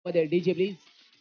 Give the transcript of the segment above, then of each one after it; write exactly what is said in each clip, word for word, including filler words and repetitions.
मध्ये DJ please.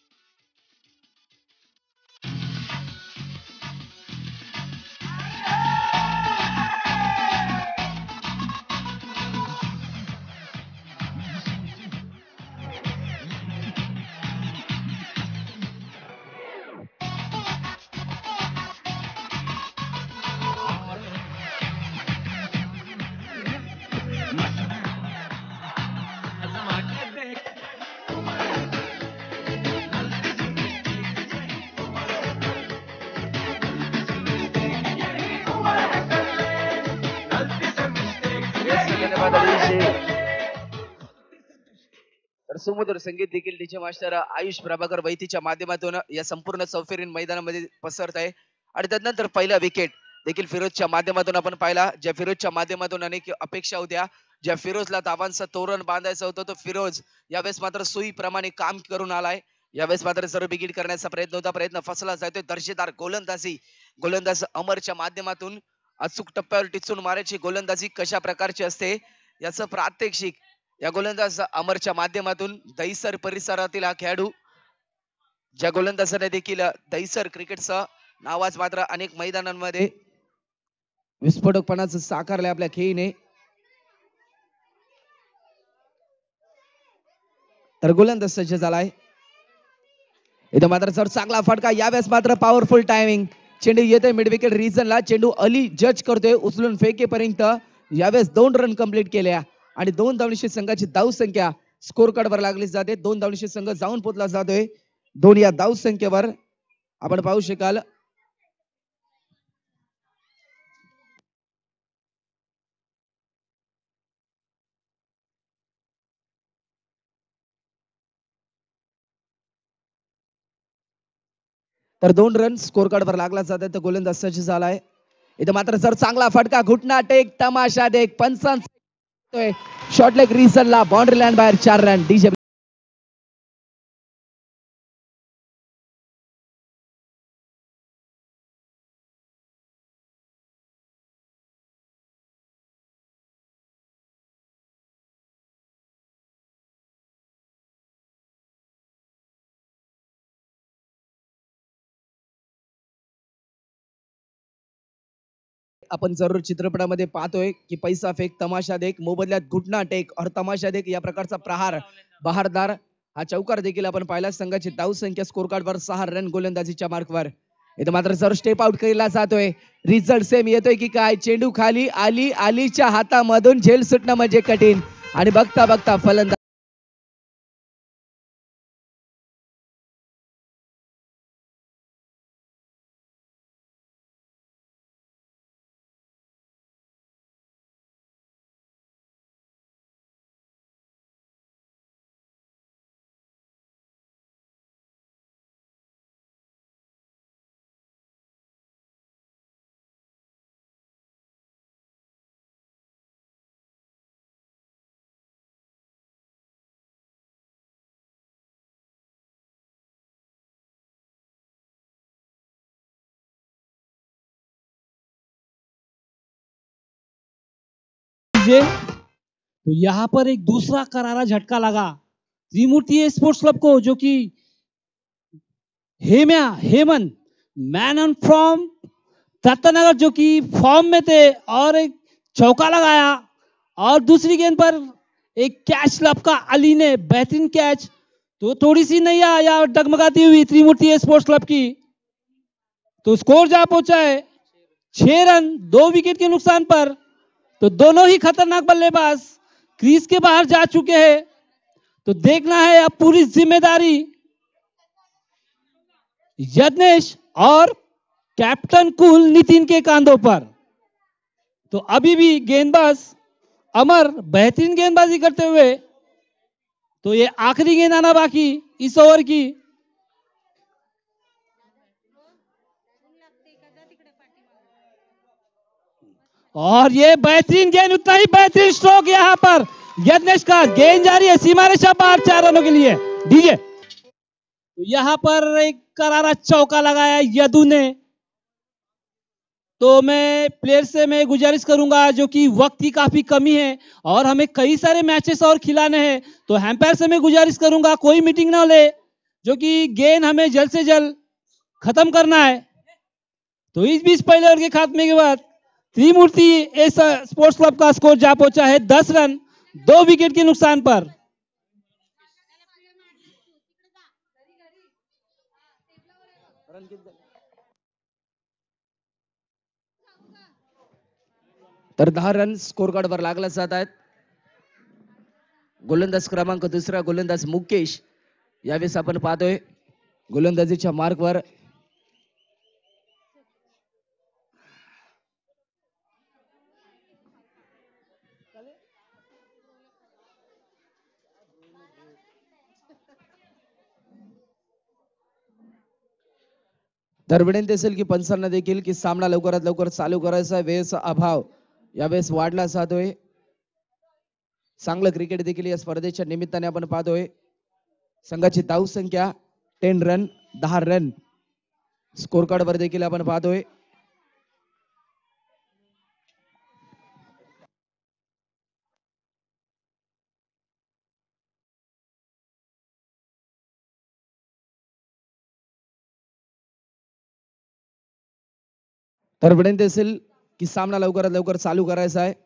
तर सुमधुर संगीत देखील डीजे मास्टर आयुष प्रभाकर वैतीच्या माध्यमातून या संपूर्ण चौफेरीन मैदानामध्ये पसरत आहे. आणि त्यानंतर पहिला विकेट देखील फिरोजच्या माध्यमातून आपण पाहिला. ज्या फिरोजच्या माध्यमातून अनेक अपेक्षा होत्या, ज्या फिरोजला धावांचं तोरण बांधायचं होतं, तो फिरोज यावेळेस मात्र सुईप्रमाणे काम करून आलाय. यावेळेस मात्र सर्व बिगिट करण्याचा प्रयत्न होता, प्रयत्न फसला जातोय. दर्जेदार गोलंदाजी गोलंदाज अमरच्या माध्यमातून अचूक टप्प्यावर टिचून मारायची गोलंदाजी कशा प्रकारची असते याचं प्रात्यक्षिक या गोलंदाज अमरच्या माध्यमातून दहिसर परिसरातील हा खेळाडू, ज्या गोलंदाजाने देखील दहिसर क्रिकेटचं नावाज मात्र अनेक मैदानांमध्ये विस्फोटकपणाचं साकारले आपल्या खेळीने. तर गोलंदाज सज्ज झालाय. इथं मात्र सर चांगला फटका, यावेळेस मात्र पॉवरफुल टायमिंग. चेंडू येतोय मिड विकेट रिजनला, चेंडू अली जज करतोय उचलून फेकेपर्यंत. यावेळेस दोन रन कंप्लीट केल्या आणि दोन धावनिशी संघाची धाव संख्या स्कोर कार्ड वर लागली जाते. दोन धावनिशी संघ जाऊन पोचला जातोय. दोन या धाव संख्येवर आपण पाहू शकाल. तर दोन रन स्कोर कार्ड वर लागला जाते. तर गोलंदाज सज्ज झालाय. इथं मात्र सर चांगला फटका, घुटना टेक, तमाशा देख, पंचांचा शॉर्ट लेग रिजनला, बाउंड्री लाईन बाहेर चार रन. डीजे आपण जरूर चित्रपटामध्ये पाहतोय की पैसा फेक, तमाशा देख, मोबदल्यात घुटना टेक और तमाशा देख या प्रकारचा प्रहार बहारदार हा चौकार देखील आपण पाहिला. संघाची धाव संख्या स्कोर कार्ड वर सहा रन गोलंदाजीच्या मार्कवर. इथं मात्र जर स्टेप आउट केला जातोय. रिझल्ट सेम येतोय की काय? चेंडू खाली आली, आलीच्या हातामधून झेल सुटणं म्हणजे कठीण आणि बघता बघता फलंदाज तो यहाँ पर एक दूसरा करारा झटका लगा त्रिमूर्ति स्पोर्ट्स क्लब को, जो कि हेम्या हेमन मैन ऑन फॉर्म दत्तनगर जो कि फॉर्म में थे और एक चौका लगाया. और दूसरी गेंद पर एक कैच लपका अली ने, बेहतरीन कैच. तो थोड़ी सी नहीं आया डगमगाती हुई त्रिमूर्ति स्पोर्ट्स क्लब की. तो स्कोर जा पहुंचा है छह रन दो विकेट के नुकसान पर. तो दोनों ही खतरनाक बल्लेबाज क्रीज के बाहर जा चुके हैं. तो देखना है अब पूरी जिम्मेदारी यज्ञेश और कैप्टन कुल नितिन के कांधों पर. तो अभी भी गेंदबाज अमर बेहतरीन गेंदबाजी करते हुए. तो ये आखिरी गेंद आना बाकी इस ओवर की. और ये बेहतरीन गेंद, उतना ही बेहतरीन स्ट्रोक यहां पर यज्ञेश का. गेंद जारी है सीमा रेखा पार चार रनों के लिए. डीजे तो यहां पर एक करारा चौका लगाया यदु ने. तो मैं प्लेयर से मैं गुजारिश करूंगा, जो कि वक्त की काफी कमी है और हमें कई सारे मैचेस और खिलाने हैं, तो एम्पायर से मैं गुजारिश करूंगा कोई मीटिंग ना ले, जो कि गेम हमें जल्द से जल्द खत्म करना है। तो इस बीच पहले ओवर के खात्मे के बाद त्रिमूर्ति एस स्पोर्ट्स क्लब का स्कोर जा पहुंचा है दस रन दो विकेट के नुकसान पर। तर दहा रन स्कोर कार्ड वर लागला जात आहेत. गोलंदाज क्रमांक दुसरा गोलंदाज मुकेश यावेळेस आपण पाहतोय गोलंदाजीच्या मार्कवर तर विनंती असेल की पंचांना देखील की सामना लवकरात लवकर चालू करायचा आहे. वेळेचा अभाव यावेळेस वाढला जातोय. चांगलं क्रिकेट देखील या स्पर्धेच्या निमित्ताने आपण पाहतोय. संघाची धाव संख्या टेन रन दहा रन स्कोर कार्ड वर देखील आपण पाहतोय. तर विनंती असेल की सामना लवकरात लवकर चालू करायचा आहे.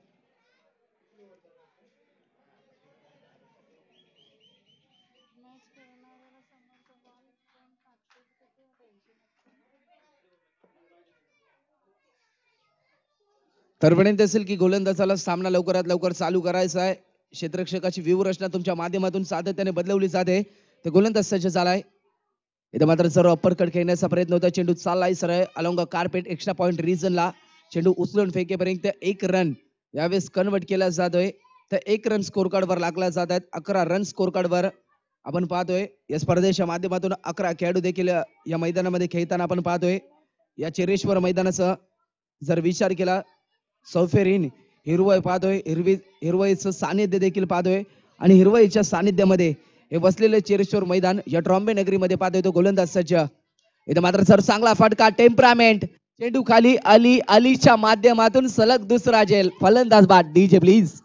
तर विनंती असेल की गोलंदाजाला सामना लवकरात लवकर चालू करायचा आहे. क्षेत्ररक्षकाची व्यूहरचना तुमच्या माध्यमातून सातत्याने बदलवली जाते. ते गोलंदाज सज्ज झालाय. इथे मात्र सर्व अप्पर कट खेळण्याचा प्रयत्न होता. चेंडू चाललाय सरळ अलॉंग कार्पेट एक्स्ट्रा पॉइंट रिजनला. चेंडू उचलून फेकेपर्यंत एक रन यावेळेस कन्वर्ट केला जातोय. तर एक रन स्कोर कार्ड वर लागला जात आहेत. अकरा रन स्कोर कार्ड वर आपण पाहतोय. या स्पर्धेच्या माध्यमातून अकरा खेळाडू देखील या मैदानामध्ये खेळताना आपण पाहतोय. या चेरेश्वर मैदानाचा जर विचार केला सौफेरीन हिरवळ पाहतोय. हिरवी हिरवळीचं सानिध्य देखील पाहतोय आणि हिरवळीच्या सानिध्यामध्ये हे बसलेले चेरेश्वर मैदान या ट्रॉम्बे नगरीमध्ये पाहतोय. तो गोलंदाज सज्ज. इथे मात्र सर चांगला फटका टेम्परामेंट चेंडू खाली अली अलीच्या माध्यमातून सलग दुसरा जेल. फलंदाज बाद. DJ please.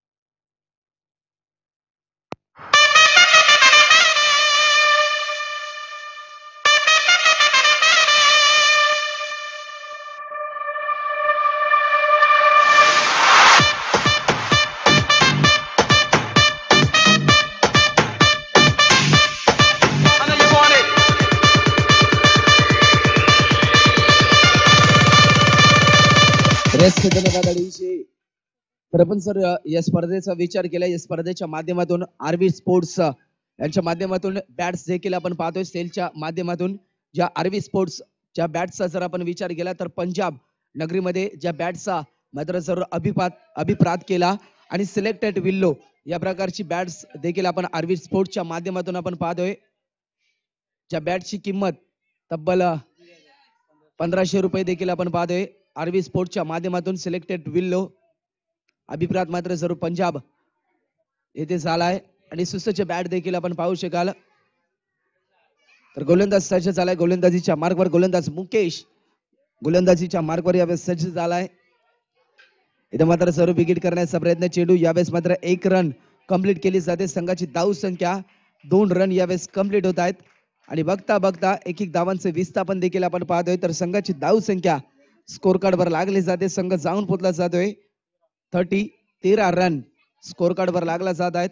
तर आपण सर या स्पर्धेचा विचार केला. या स्पर्धेच्या माध्यमातून आरवी स्पोर्ट्स यांच्या माध्यमातून बॅट्स देखील आपण पाहतोय. सेलच्या माध्यमातून ज्या आरवी स्पोर्ट्स ज्या बॅट्सचा जर आपण विचार केला तर पंजाब नगरीमध्ये ज्या बॅट्सचा मात्र सर अभिपात अभिप्रात केला आणि सिलेक्टेड विल्लो या प्रकारची बॅट्स देखील आपण आरवी स्पोर्ट्सच्या माध्यमातून आपण पाहतोय. ज्या बॅटची किंमत तब्बल पंधराशे रुपये देखील आपण पाहतोय. आरवी स्पोर्ट्सच्या माध्यमातून सिलेक्टेड विल्लो अभिप्रात मात्र जरूर पंजाब येथे झालाय आणि सुसज्ज बॅट देखील आपण पाहू शकाल. तर गोलंदाज सज्ज झालाय. गोलंदाजीच्या मार्गवर गोलंदाज मुकेश गोलंदाजीच्या मार्गवर यावेळेस सज्ज झालाय. इथे मात्र सर्व विकेट करण्याचा प्रयत्न. चेंडू यावेळेस मात्र एक रन कंप्लीट केली जाते. संघाची धाव संख्या दोन रन यावेळेस कंप्लीट होत आहेत आणि बघता बघता एक एक धावांचे विस्थापन देखील आपण पाहतोय. तर संघाची धाव संख्या स्कोर कार्ड वर लागली जाते. संघ जाऊन पोचला जातोय. थर्टी तेरा रन स्कोर कार्ड वर लागला जात आहेत.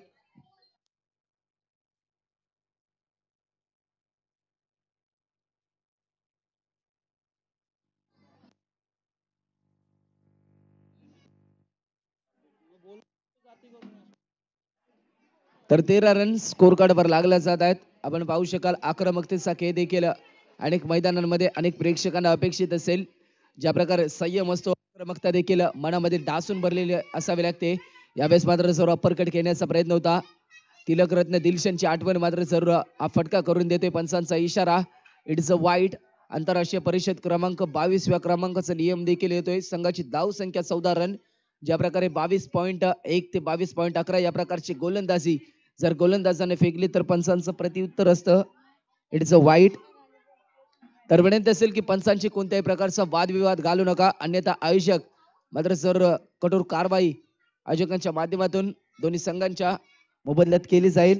तर तेरा रन स्कोर कार्ड वर लागला जात आहेत. आपण पाहू शकाल आक्रमकतेचा खेळ देखील अनेक मैदानांमध्ये अनेक प्रेक्षकांना अपेक्षित असेल. ज्या प्रकारे संयम असतो आक्रमकता देखील मनामध्ये डासून भरलेली असावी लागते. यावेळेस मात्र सर्व अप्पर कट घेण्याचा प्रयत्न होता. तिलक रत्न दिलशनची आठवण मात्र सर्व हा फटका करून देते. पंचांचा इशारा. इट्स अ वाईट. आंतरराष्ट्रीय परिषद क्रमांक बावीसव्या क्रमांकाचा नियम देखील येतोय. संघाची धाव संख्या चौदा रन. ज्या प्रकारे बावीस पॉईंट एक ते बावीस पॉईंट अकरा या प्रकारची गोलंदाजी जर गोलंदाजाने फेकली तर पंचांचं प्रत्युत्तर असतं इट्स अ वाईट. तर विनंती असेल की पंचांची कोणत्याही प्रकारचा वादविवाद घालू नका, अन्यथा आयोजक मात्र सर कठोर कारवाई आयोजकांच्या माध्यमातून दोन्ही संघांच्या मोबदल्यात केली जाईल.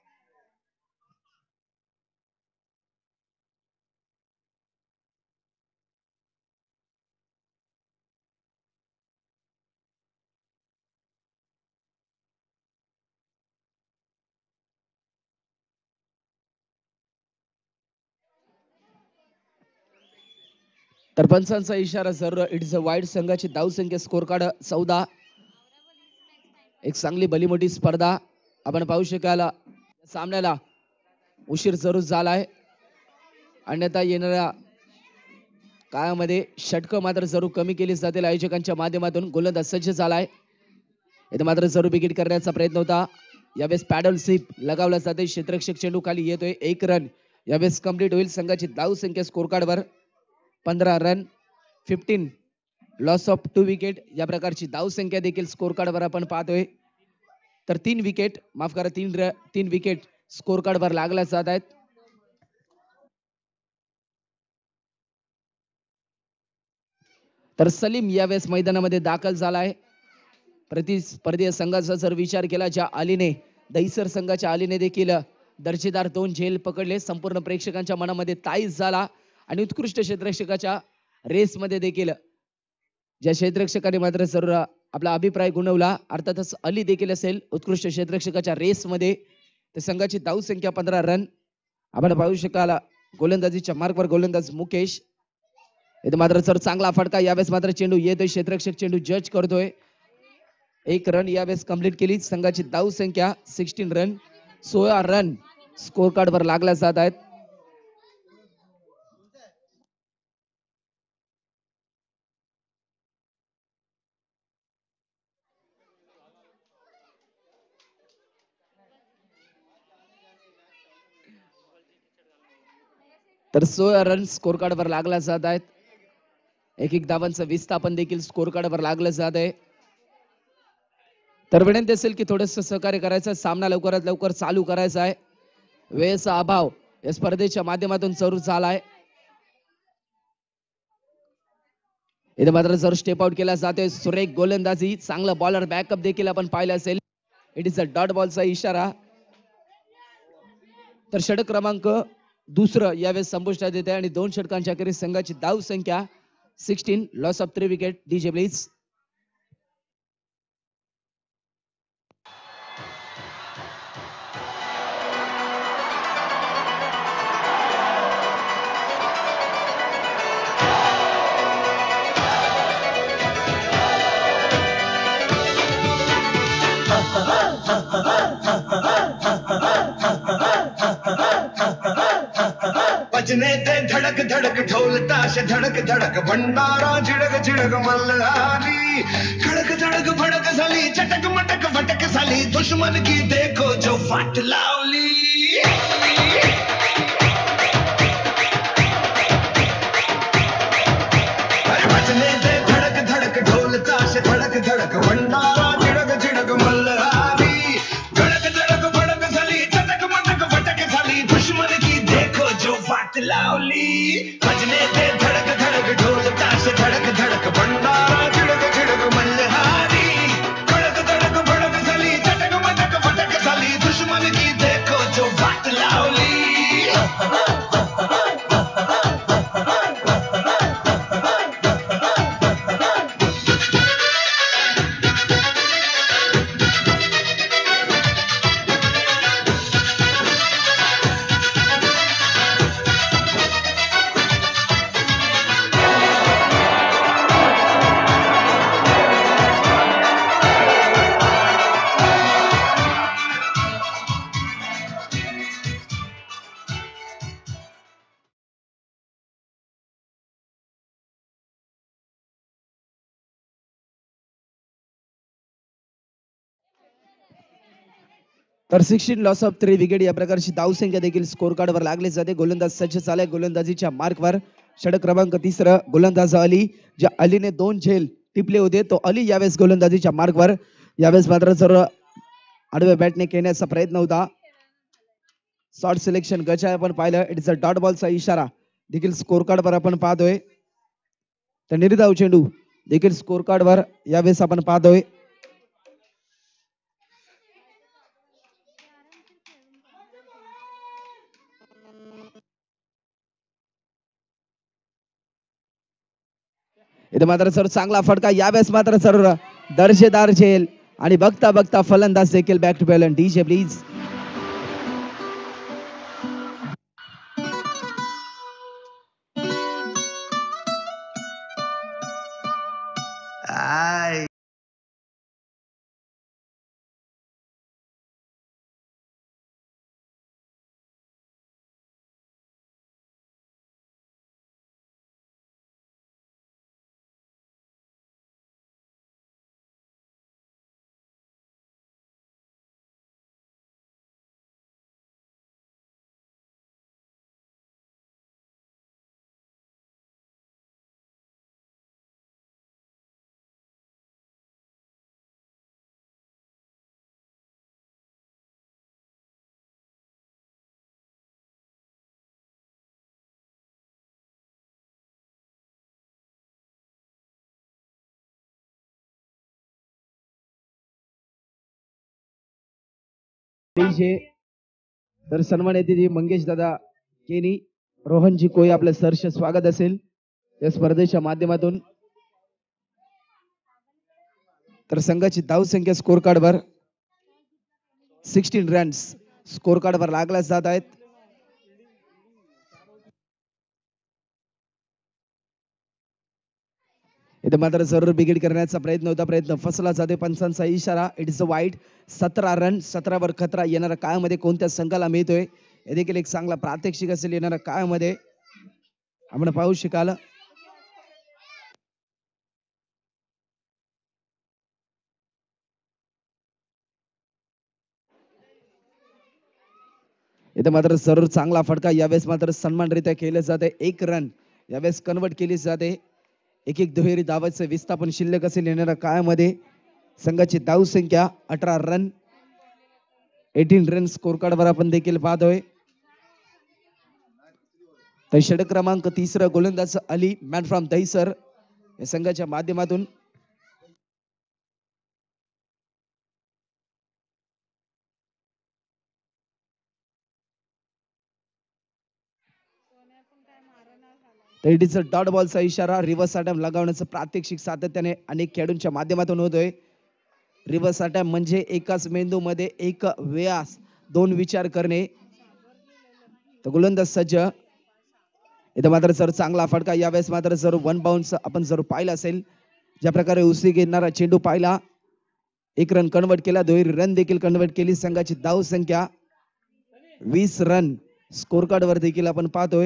तर पंचांचा इशारा सर, इट्स अ वाईड संघाची धावसंख्या स्कोर कार्ड चौदा. एक चांगली भलीमोठी स्पर्धा आपण पाहू शकाल. सामन्याला उशीर जरूर झालाय, अन्यथा येणाऱ्या काळामध्ये षटक मात्र जरूर कमी केली जातील आयोजकांच्या माध्यमातून. गोलंदाज सज्ज झालाय, इथे मात्र जरूर विकेट करण्याचा प्रयत्न होता. यावेळेस पॅडल स्लिप लगावला जाते, क्षेत्ररक्षक चेंडू खाली येतोय. एक रन यावेळेस कंप्लीट होईल. संघाची धाव संख्या स्कोर कार्ड वर पंधरा run, fifteen loss of two wicket या प्रकारची धाव संख्या देखील स्कोर कार्ड वर आपण पाहतोय. तर तीन विकेट माफ करा तीन तीन विकेट स्कोर कार्ड वर लागल्या जात आहेत. तर सलीम यावेळेस मैदानामध्ये दाखल झालाय. प्रतिस्पर्धी संघाचा जर विचार केला, ज्या अलीने दहिसर संघाच्या अलीने देखील दर्जेदार दोन झेल पकडले, संपूर्ण प्रेक्षकांच्या मनामध्ये ताईस झाला. आणि उत्कृष्ट क्षेत्ररक्षकाच्या रेस मध्ये देखील ज्या क्षेत्ररक्षकाने मात्र जर आपला अभिप्राय गुणवला, अर्थातच अली देखील असेल उत्कृष्ट क्षेत्ररक्षकाच्या रेस मध्ये. तर संघाची धाव संख्या पंधरा रन आपण पाहू शकाल. गोलंदाजीच्या मार्कवर गोलंदाज मुकेश, इथे मात्र सर चांगला फटका. यावेळेस मात्र चेंडू येतोय, क्षेत्ररक्षक चेंडू जज करतोय. एक रन यावेळेस कंप्लीट केली. संघाची धाव संख्या सिक्स्टीन रन, सोळा रन स्कोर कार्ड वर लागल्या जात आहेत. तर सोळा रन स्कोर कार्ड वर लागल्या जात आहेत. एक एक धावांचं विस्थापन देखील स्कोर कार्ड वर लागलं जात आहे. तर विनंती असेल की थोडस सहकार्य करायचं, सामना लवकरात लवकर चालू करायचा आहे. वेळेचा अभाव या स्पर्धेच्या माध्यमातून जरूर झालाय. इथे मात्र जर स्टेप आउट केला जातोय. सुरेख गोलंदाजी, चांगला बॉलर बॅकअप देखील आपण पाहिलं असेल. इट इज अ डॉट बॉलचा इशारा. तर षटक क्रमांक दुसरं यावेळेस संपुष्टात येते आणि दोन षटकांच्या अखेरीस संघाची धाव संख्या sixteen, loss of three wicket. DJ please. बजने ते धड़क धड़क ढोल ताश धड़क धड़क भंडारा झिडक झिडक मल्हारी. खड़क धड़क भड़क झाली, चटक मटक भटक झाली, दुश्मन की देखो जो वाट लावली. अरे बजने ते धड़क धड़क ढोल ताश धड़क धड़क भंडारा झिडक झिडक मल्हारी. खड़क धड़क भड़क झाली, चटक मटक भटक झाली, दुश्मन की देखो जो वाट लावली. बजने ते धड़क धड़क ढोल ताश धड़क धड़क भंडारा झिडक झिडक मल्हारी. खड़क धड़क भड़क झाली, चटक मटक भटक झाली, दुश्मन की देखो जो वाट लावली. तर sixteen loss of three wicket या प्रकारची धाव संख्या देखील स्कोर कार्ड वर लागली जाते. गोलंदाज सज्ज झालाय. गोलंदाजीच्या मार्कवर षटक क्रमांक तिसरं गोलंदाज अली, ज्या अलीने दोन झेल टिपले होते, तो अली यावेळेस गोलंदाजीच्या मार्कवर. यावेळेस मात्र जर आडव्या बॅटने खेळण्याचा प्रयत्न होता. शॉर्ट सिलेक्शन गजा आपण पाहिलं. इट्स अ डॉट बॉलचा इशारा. देखील स्कोर कार्ड वर आपण पाहतोय. तर निर्धाव चेंडू देखील स्कोर कार्ड वर यावेळेस आपण पाहतोय. इथे मात्र सर चांगला फटका यावेळेस मात्र सर दर्जेदार झेल आणि बघता बघता फलंदाज देखील back to balance. DJ please. आय डीजे तर सन्मान येते जी मंगेश दादा केनी रोहनजी कोई आपलं सहर्ष स्वागत असेल या स्पर्धेच्या माध्यमातून. तर संघाची धाव संख्या स्कोर कार्ड वर सोळा रन्स स्कोर कार्ड वर लागल्या जात आहेत. इथे मात्र जरूर बिघीड करण्याचा प्रयत्न होता. प्रयत्न फसला जाते. पंचांचा इशारा. इट इज अ वाईट. सतरा रन सतरा वर खतरा येणाऱ्या काळामध्ये कोणत्या संघाला मिळतोय हे देखील एक चांगला प्रात्यक्षिक असेल येणाऱ्या काळामध्ये आपण पाहू शकाल. इथे मात्र जरूर चांगला फटका यावेळेस मात्र सन्मानरित्या केलं जाते. एक रन यावेळेस कन्वर्ट केली जाते. एक एक दुहेरी धावांचे विस्थापन शिल्लक असेल येणाऱ्या काळामध्ये. संघाची धाव संख्या अठरा रन अठरा रन स्कोर कार्ड वर आपण देखील पाहतोय. तर षटक क्रमांक तिसरा गोलंदाज अली मॅन फ्रॉम दहिसर या संघाच्या माध्यमातून. तर इट इज अ डॉट बॉलचा इशारा. रिव्हर्स अटॅम्प लगावण्याचं प्रात्यक्षिक सातत्याने अनेक खेळाडूंच्या माध्यमातून होतोय. रिव्हर्स अटॅम्प म्हणजे एकाच मेंदूमध्ये एक वेळास दोन विचार करणे. तर गोलंदाज सज्ज. इथं मात्र सर चांगला फटका यावेळेस मात्र जर वन बाउन्स आपण जर पाहिला असेल ज्या प्रकारे उसळी घेणारा चेंडू पाहिला. एक रन कन्वर्ट केला. दुहेरी रन देखील कन्वर्ट केली. संघाची धाव संख्या वीस रन स्कोर कार्ड वर देखील आपण पाहतोय.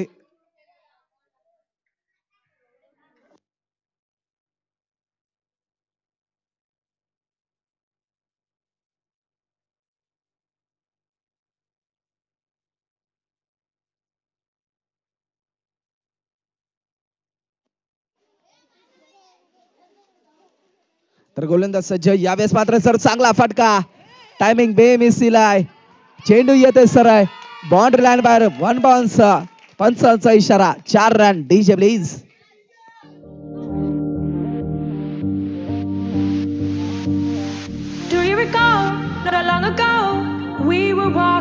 तर गोलंदाज सज्ज यावेळेस मात्र सर चांगला फटका. टायमिंग बेमिसिलाय. चेंडू येते सर बाउंड्री लाईन बाहेर. One bounce. पंचांचा इशारा. चार रन. DJ please. Do you recall not long ago we were walking?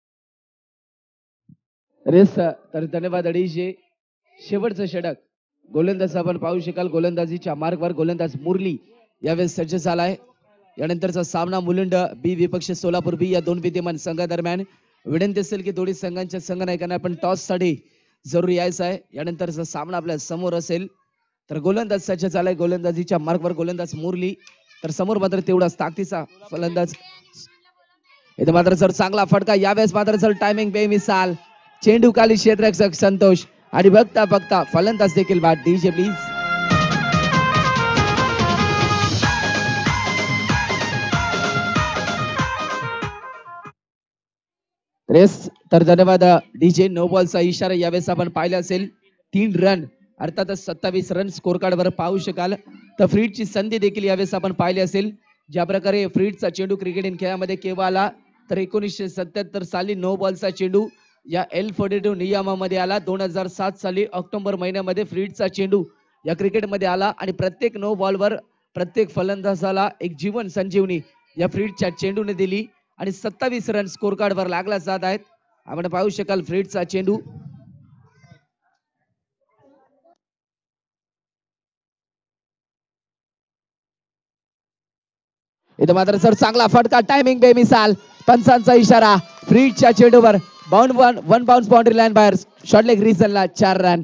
रेस तर धन्यवाद अडीचशे. शेवटचं षटक गोलंदाज आपण पाहू शकाल. गोलंदाजीच्या मार्गवर गोलंदाज मुरली यावेळेस सज्ज झालाय. यानंतरचा सामना मुलुंड बी विपक्ष सोलापूर बी या दोन विद्यमान संघादरम्यान. विनंती असेल की दोन्ही संघांच्या संघनायकांना आपण टॉस साठी जरूर यायचं आहे. यानंतरचा सामना आपल्या समोर असेल. तर गोलंदाज सज्ज झालाय. गोलंदाजीच्या मार्गवर गोलंदाज मुरली, तर समोर मात्र तेवढाच ताकदीचा फलंदाज. इथे मात्र सर चांगला फटका. यावेळेस मात्र सर टायमिंग बेमिसाल. चेंडू खाली क्षेत्ररक्षक संतोष आणि बघता बघता फलंदाज देखील बाद. DJ please. रेस तर धन्यवाद डीजे. नो बॉलचा इशारा यावेळेस आपण पाहिला असेल. तीन रन अर्थातच सत्तावीस रन स्कोर कार्ड वर पाहू शकाल. तर फ्रीडची संधी देखील यावेळेस आपण पाहिली असेल. ज्या प्रकारे फ्रीडचा चेंडू क्रिकेट खेळामध्ये केव्हा आला तर एकोणीसशे सत्याहत्तर साली नो बॉलचा चेंडू या एल फोर्टी टू नियमामध्ये आला. दोन हजार सात साली ऑक्टोबर महिन्यामध्ये फ्रीडचा चेंडू या क्रिकेटमध्ये आला आणि प्रत्येक नो बॉलवर प्रत्येक फलंदाजाला एक जीवन संजीवनी या फ्रीडच्या चेंडूने दिली आणि सत्तावीस रन स्कोर कार्ड वर लागला जात आहेत. आपण पाहू शकाल फ्रीडचा चेंडू. इथे मात्र सर चांगला फटका. टायमिंग बेमिसाल. पंचांचा इशारा. फ्रीडच्या चेंडूवर bound one one bounce boundary line बाहेर. शॉर्टलेग रिझनला चार रन.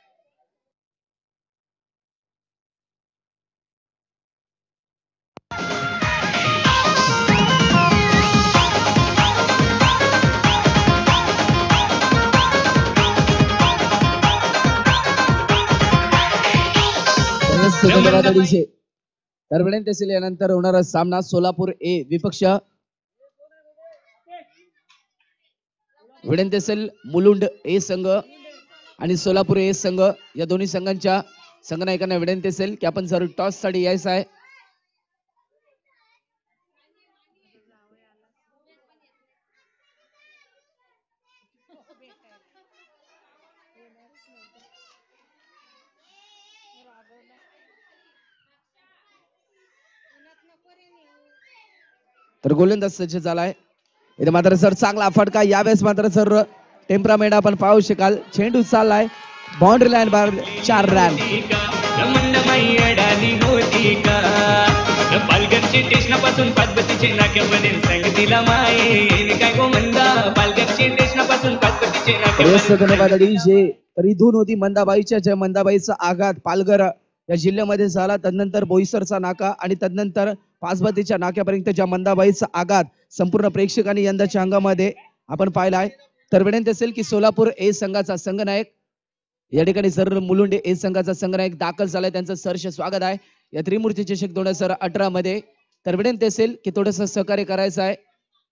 धन्यवाद अडीचशे. दरम्यान तहसील यानंतर होणारा सामना सोलापूर ए विपक्ष विनंती असेल मुलुंड ए संघ आणि सोलापूर ए संघ या दोन्ही संघांच्या संघनायकांना विनंती असेल की आपण जर टॉस साठी यायचं आहे. तर गोलंदाज सज्ज झालाय. इथे मात्र सर चांगला फटका. यावेळेस मात्र सर टेम्परामेंट आपण पाहू शकाल. चेंडू चाललाय बाउंड्री लाईन बाहेर. चार रन. पालघरची स्टेशनापासून पाचपतीचे नाक्यापर्यंत संग दिला माये काय गो मंदा. पालघरची स्टेशनापासून पाचपतीचे नाक्यापर्यंत. तर इथून होती मंदाबाईच्या जय मंदाबाईचा आघात पालघर या जिल्ह्यामध्ये झाला. तदनंतर बोईसरचा नाका आणि तदनंतर पाचबतीच्या नाक्यापर्यंत ज्या मंदाबाईचा आघात संपूर्ण प्रेक्षकांनी यंदाच्या अंगामध्ये आपण पाहिलाय. तर विनंती असेल की सोलापूर ए संघाचा संघनायक या ठिकाणी सर मुलुंडे ए संघाचा संघनायक दाखल झालाय. त्यांचं सहर्ष स्वागत आहे या त्रिमूर्ती चषक दोन हजार अठरा मध्ये. तर विनंती असेल की थोडस सहकार्य करायचं आहे.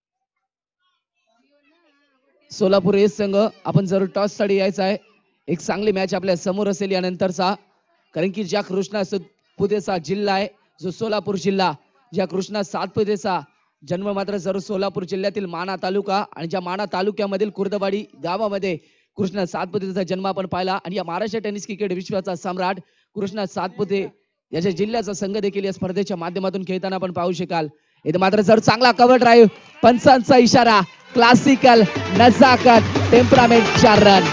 सोलापूर ए संघ आपण जरूर टॉस साठी यायचं आहे. एक चांगली मॅच आपल्या समोर असेल यानंतरचा. कारण की ज्या कृष्णा सातपुतेचा जिल्हा आहे जो सोलापूर जिल्हा, ज्या कृष्णा सातपुतेचा जन्म मात्र जरूर सोलापूर जिल्ह्यातील माणा तालुका आणि ज्या माणा तालुक्यामधील कुर्दवाडी गावामध्ये कृष्णा सातपुतेचा जन्म आपण पाहिला. आणि या महाराष्ट्र टेनिस क्रिकेट विश्वाचा सम्राट कृष्णा सातपुते याच्या जिल्ह्याचा संघ देखील या स्पर्धेच्या माध्यमातून खेळताना आपण पाहू शकाल. इथे मात्र जर चांगला कव्हर ड्राईव्ह. पंचांचा इशारा. क्लासिकल नजाकत टेम्परामेंट. चार रन.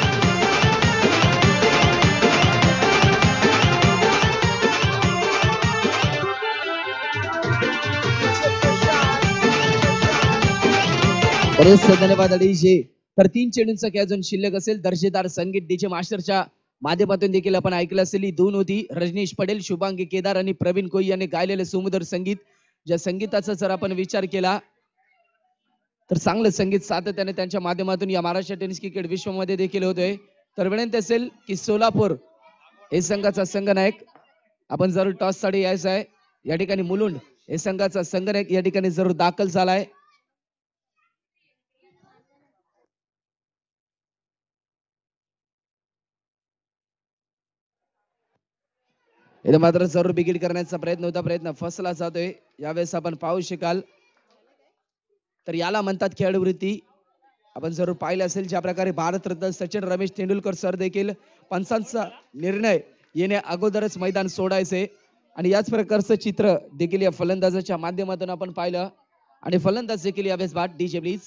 धन्यवाद डीजे. तर तीन चेंडूंचा खेळ अजून शिल्लक असेल. दर्जेदार संगीत डीजे मास्टरच्या माध्यमातून देखील आपण ऐकलं असेल. ही दोन होती रजनीश पटेल, शुभांगी केदार आणि प्रवीण कोई यांनी गायलेले सुमधुर संगीत. ज्या संगीताचा जर आपण विचार केला तर चांगलं संगीत सातत्याने त्यांच्या माध्यमातून या महाराष्ट्र टेनिस क्रिकेट विश्वामध्ये देखील होतोय. तर विनंती असेल की सोलापूर हे संघाचा संघनायक आपण जरूर टॉस साठी यायचं आहे. या ठिकाणी मुलुंड हे संघाचा संघनायक या ठिकाणी जरूर दाखल झालाय. इथे मात्र जरूर बिगिट करण्याचा प्रयत्न होता. प्रयत्न फसला जातोय. यावेळेस आपण पाहू शकाल तर याला म्हणतात खेळवृत्ती. आपण जरूर पाहिलं असेल ज्या प्रकारे भारतरत्न सचिन रमेश तेंडुलकर सर देखील पंचांचा निर्णय येण्या अगोदरच मैदान सोडायचे आणि याच प्रकारचं चित्र देखील या फलंदाजाच्या माध्यमातून आपण पाहिलं. आणि फलंदाज देखील यावेळेस बाद. DJ please.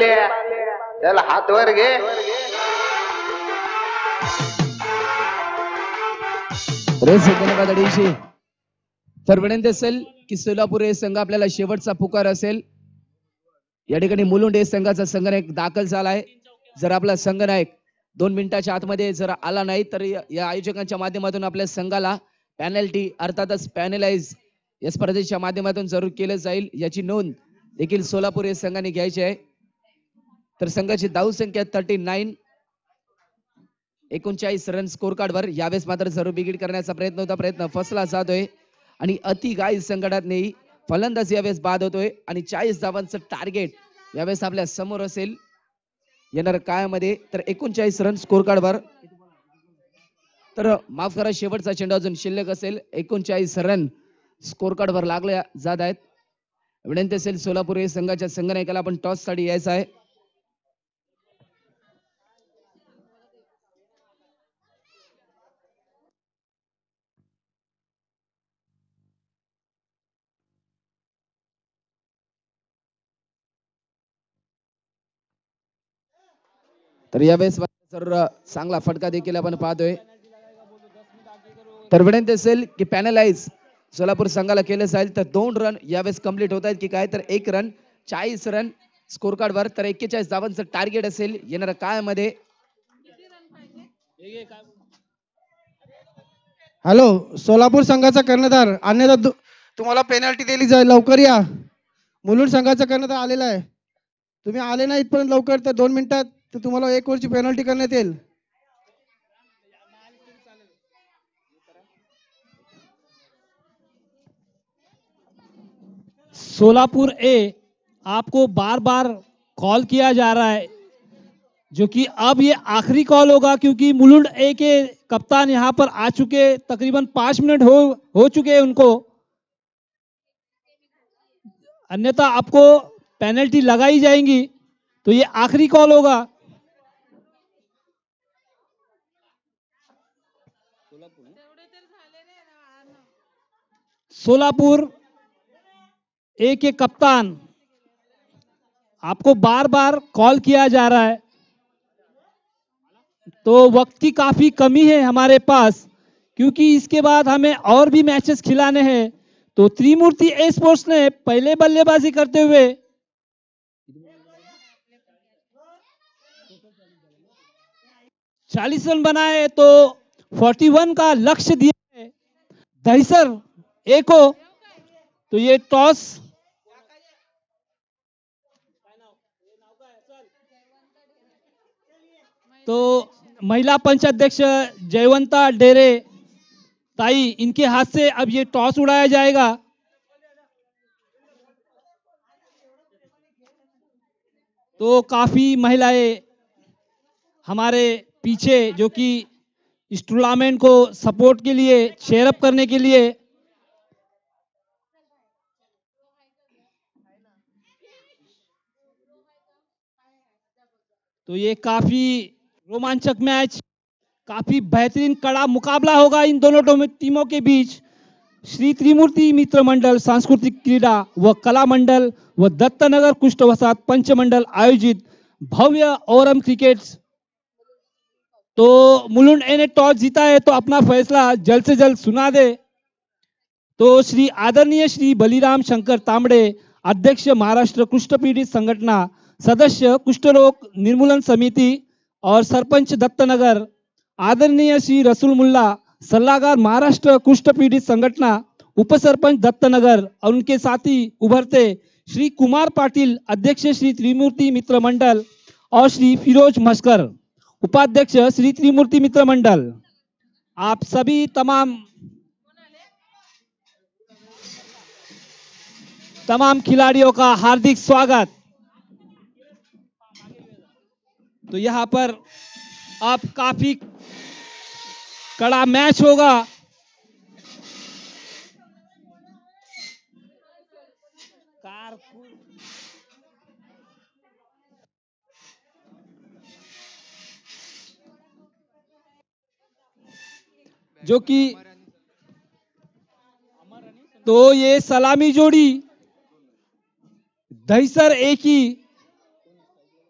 बाल्या त्याला हात वर घे. रेस धन्यवाद अडीचशे. तर विनंती असेल की सोलापूर हे संघ आपल्याला शेवटचा पुकार असेल. या ठिकाणी मुलुंड हे संघाचा संघनायक दाखल झालाय. जर आपला संघनायक दोन मिनिटाच्या आतमध्ये जर आला नाही तर या आयोजकांच्या माध्यमातून आपल्या संघाला पॅनल्टी अर्थातच पॅनलाइज या स्पर्धेच्या माध्यमातून जरूर केलं जाईल. याची नोंद देखील सोलापूर हे संघाने घ्यायची आहे. तर संघाची धाव संख्या थर्टी नाईन एकोणचाळीस रन स्कोर कार्डवर. यावेळेस मात्र जरूर बिगिट करण्याचा प्रयत्न होता, प्रयत्न फसला जातोय आणि अति गाई संकटातने फलंदाज यावेळेस बाद होतोय आणि चाळीस धावांचं टार्गेट यावेळेस आपल्या समोर असेल येणार काळामध्ये. तर एकोणचाळीस रन स्कोर कार्डवर. तर माफ करा शेवटचा चेंडू अजून शिल्लक असेल. एकोणचाळीस रन स्कोर कार्डवर लागले जात आहेत. विनंती असेल सोलापूर हे संघाच्या संघनायकाला आपण टॉस साठी यायचं आहे. तर यावेळेस चांगला फटका देखील आपण पाहतोय. तर विनंती असेल की पॅनलाइज सोलापूर संघाला केलं जाईल. तर दोन रन यावेळेस कंप्लीट होत आहेत की काय, तर एक रन चाळीस रन स्कोर कार्डवर. तर एक्केचाळीस धावांचं टार्गेट असेल येणाऱ्या काळामध्ये. हॅलो सोलापूर संघाचा कर्णधार अन्यथा तुम्हाला पेनल्टी दिली जाईल, लवकर या. मुलुंड संघाचा कर्णधार आलेला आहे, तुम्ही आले नाही इथपर्यंत लवकर तर दोन मिनिटात तर तुम्हाला एक ओव्हरची पेनल्टी करण्यात येईल. सोलापुर ए आपको बार बार कॉल किया जा रहा है, जो कि अब ये आखिरी कॉल होगा क्योंकि मुलुंड ए के कप्तान यहां पर आ चुके, तकरीबन पांच मिनट हो हो चुके हैं उनको, अन्यथा आपको पेनल्टी लगाई जाएंगी. तो ये आखिरी कॉल होगा. सोलापुर ए के कप्तान आपको बार बार कॉल किया जा रहा है, तो वक्त की काफी कमी है हमारे पास क्योंकि इसके बाद हमें और भी मैचेस खिलाने हैं. तो त्रिमूर्ति ए स्पोर्ट्स ने पहले बल्लेबाजी करते हुए चालीस रन बनाए तो इकतालीस का लक्ष्य दिया है दहिसर ए को. तो ये टॉस तो महिला पंच अध्यक्ष जयवंता डेरे ताई, इनके हाथ से अब ये टॉस उड़ाया जाएगा. तो काफी महिलाएं हमारे पीछे जो कि इस टूर्नामेंट को सपोर्ट के लिए, शेयरअप करने के लिए तो ये काफी रोमांचक मैच, काफी बेहतरीन कड़ा मुकाबला होगा इन दोनों टीमों के बीच. श्री त्रिमूर्ति मित्र मंडल सांस्कृतिक क्रीडा व कला मंडल व दत्तनगर कुष्ठवसात पंच मंडल आयोजित भव्य ओरम क्रिकेट. तो मुलुंड ए ने टॉस जीता है तो अपना फैसला जल्द से जल्द सुना दे. तो श्री आदरणीय श्री बलिराम शंकर तांबड़े, अध्यक्ष महाराष्ट्र कुष्ठ पीड़ित संगठना, सदस्य कुष्ठ रोग निर्मूलन समिति और सरपंच दत्तनगर, आदरणीय श्री रसूल मुल्ला, सल्लागार महाराष्ट्र कुष्ठ पीड़ित संगठना, उपसरपंच दत्तनगर और उनके साथी उभरते श्री कुमार पाटिल, अध्यक्ष श्री त्रिमूर्ति मित्र मंडल और श्री फिरोज मस्कर, उपाध्यक्ष श्री त्रिमूर्ति मित्र मंडल. आप सभी तमाम तमाम खिलाड़ियों का हार्दिक स्वागत. तो यहाँ पर अब काफी कड़ा मैच होगा. जो कि तो ये सलामी जोड़ी दहिसर ए की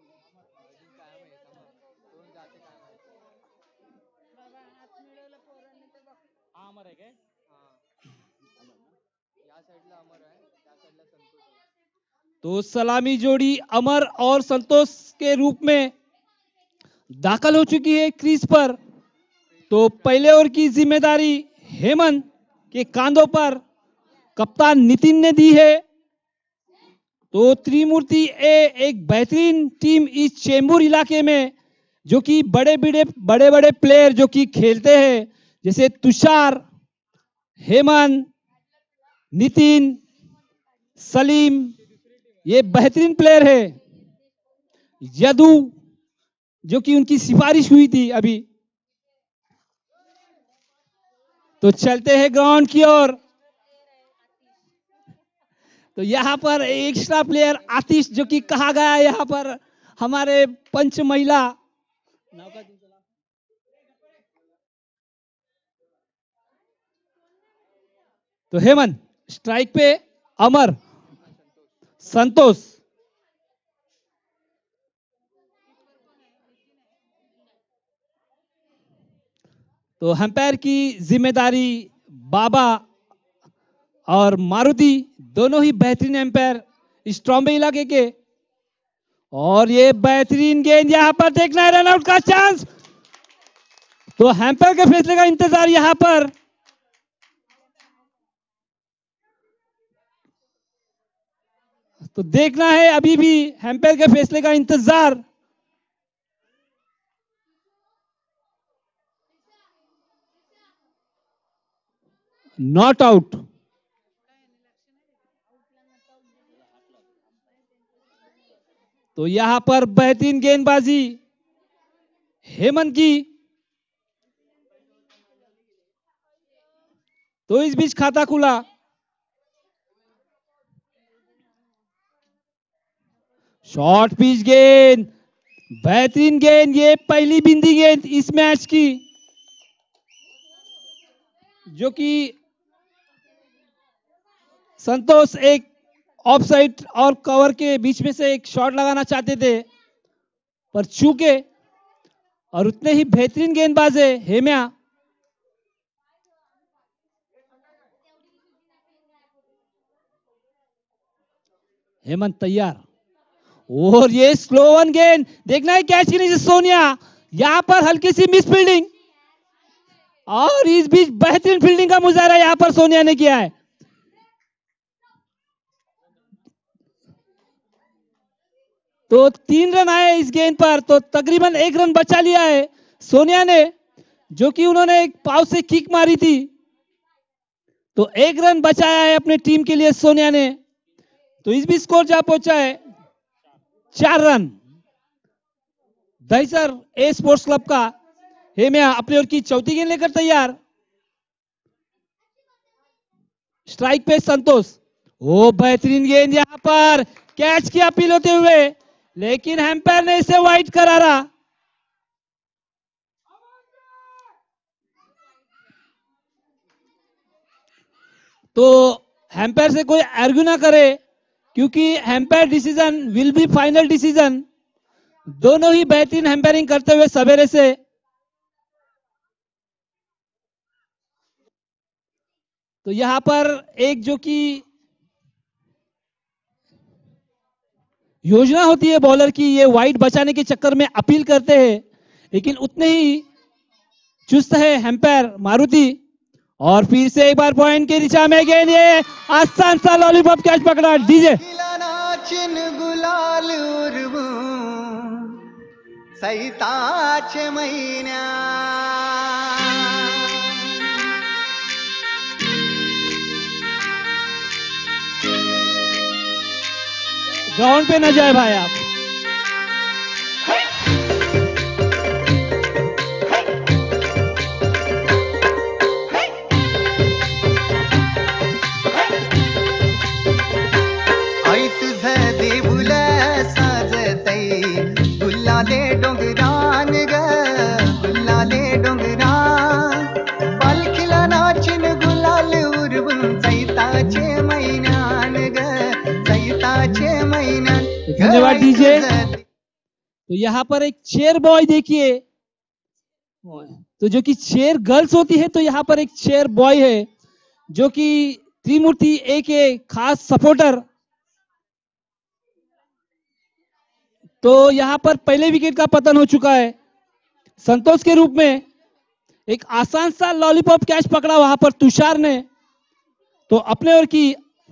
तो सलामी जोड़ी अमर और संतोष के रूप में दाखिल हो चुकी है क्रीज पर। तो पहले ओवर की जिम्मेदारी हेमंत के कांधों पर कप्तान नितिन ने दी है। तो त्रिमूर्ति ए एक बेहतरीन टीम इस चेंबूर इलाके में, जो कि बड़े बड़े बड़े बड़े प्लेयर जो कि खेलते हैं, जैसे तुषार, हेमंत, नितिन, सलीम, ये बेहतरीन प्लेयर है। यदु जो कि उनकी सिफारिश हुई थी अभी। तो चलते हैं ग्राउंड की ओर। तो यहां पर एक्स्ट्रा प्लेयर आतिश जो कि कहा गया है यहां पर हमारे पंच महिला। तो हेमंत स्ट्राइक पे, अमर, संतोष, तो अंपायर की जिम्मेदारी बाबा और मारुति दोनों ही बेहतरीन अंपायर इस ट्रॉम्बे इलाके के। और ये बेहतरीन गेंद यहां पर देखना है, रन आउट का चांस। तो अंपायर के फैसले का इंतजार यहां पर। तो देखना है अभी भी अंपायर के फैसले का इंतजार। Not out. तो यहां पर बेहतरीन गेंदबाजी हेमंत की। तो इस बीच खाता खुला। शॉर्ट पिच गेंद, बेहतरीन गेंद, ये पहली बिंदी गेंद इस मैच की, जो कि संतोष एक ऑफ साइड और कवर के बीच में से एक शॉट लगाना चाहते थे, पर चूके। और उतने ही बेहतरीन गेंदबाज है हेम्या। हेमंत तैयार। और ये स्लो वन गेंद, देखना है कैच की नीचे सोनिया, यहां पर हल्की सी मिस फील्डिंग। और इस बीच बेहतरीन फील्डिंग का मुजाहरा यहां पर सोनिया ने किया है। तो तीन रन आए इस गेंद पर, तो तकरीबन एक रन बचा लिया है सोनिया ने, जो कि उन्होंने एक पाव से किक मारी थी। तो एक रन बचाया है अपने टीम के लिए सोनिया ने। तो इस भी स्कोर जा पहुंचा है चार रन। दहीसर ए स्पोर्ट्स क्लब का हेम्या अपनी ओर की चौथी गेंद लेकर तैयार। स्ट्राइक पे संतोष। ओ बेहतरीन गेंद यहां पर कैच की अपील होते हुए, लेकिन एम्पायर ने इसे वाइड करारा। तो एम्पायर से कोई आर्ग्यू ना करे, क्योंकि umpire decision will be final decision. दोनों ही बेहतरीन एम्पायरिंग करते हुए सवेरे से। तो यहां पर एक जो कि योजना होती है बॉलर की, ये वाइड बचाने के चक्कर में अपील करते हैं, लेकिन उतने ही चुस्त है एम्पायर मारुति। और फिर से एक बार पॉइंट के दिशा में गेंद, ये आसान सा लॉलीपॉप कैच पकड़ा डीजे। नाचिन गुलाल उर्वू सैताच महिन्या ग्राउंड पे न जाए भाई आप। आई तुझे देबुल साजतई गुल्लाले डोंगरान ग गुल्लाले डोंगरान पालखीला नाचिन गुलाल उर्वून सैताचे महिन्यान ग सैताचे महिन्यान। धन्यवाद डीजे। तो यहां पर एक चेयर बॉय देखिए, तो जो कि चेयर गर्ल्स होती है, तो यहाँ पर एक चेयर बॉय है जो कि त्रिमूर्ति ए के खास सपोर्टर। तो यहाँ पर पहले विकेट का पतन हो चुका है। संतोष के रूप में एक आसान सा लॉलीपॉप कैच पकड़ा वहां पर तुषार ने, तो अपने ओर की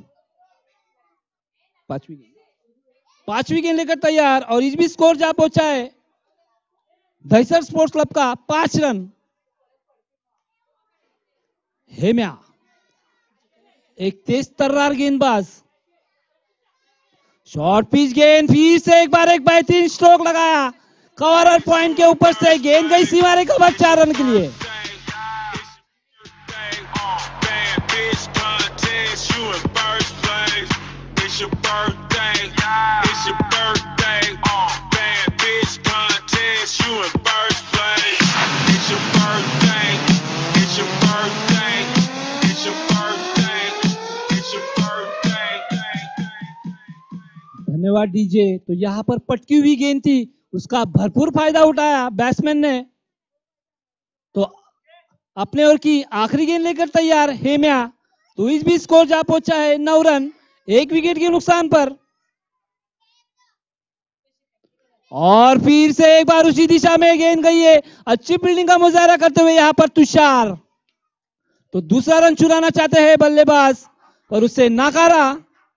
पांचवी पांचवी गेंद लेकर तैयार और इस भी स्कोर जा पहुंचा है दहिसर स्पोर्ट्स क्लब का पांच रन। हेम्या एक तेज तर्रार गेंदबाज, शॉर्ट पिच गेंद, फिर से एक बार एक बेहतरीन स्ट्रोक लगाया, कवर और पॉइंट के ऊपर से गेंद गई सीमा रेखा पर चार रन के लिए। धन्यवाद डीजे। तो यहाँ पर पटकी हुई गेंद थी, उसका भरपूर फायदा उठाया बैट्समैन ने। तो अपने ओर की आखिरी गेंद लेकर तैयार हेम्या, तो इस भी स्कोर जा पहुंचा है नौ रन एक विकेट के नुकसान पर। और फिर से एक बार उसी दिशा में गेंद गई है, अच्छी फील्डिंग का मुजाहरा करते हुए यहाँ पर तुषार। तो दूसरा रन चुराना चाहते हैं बल्लेबाज, पर उससे नाकारा।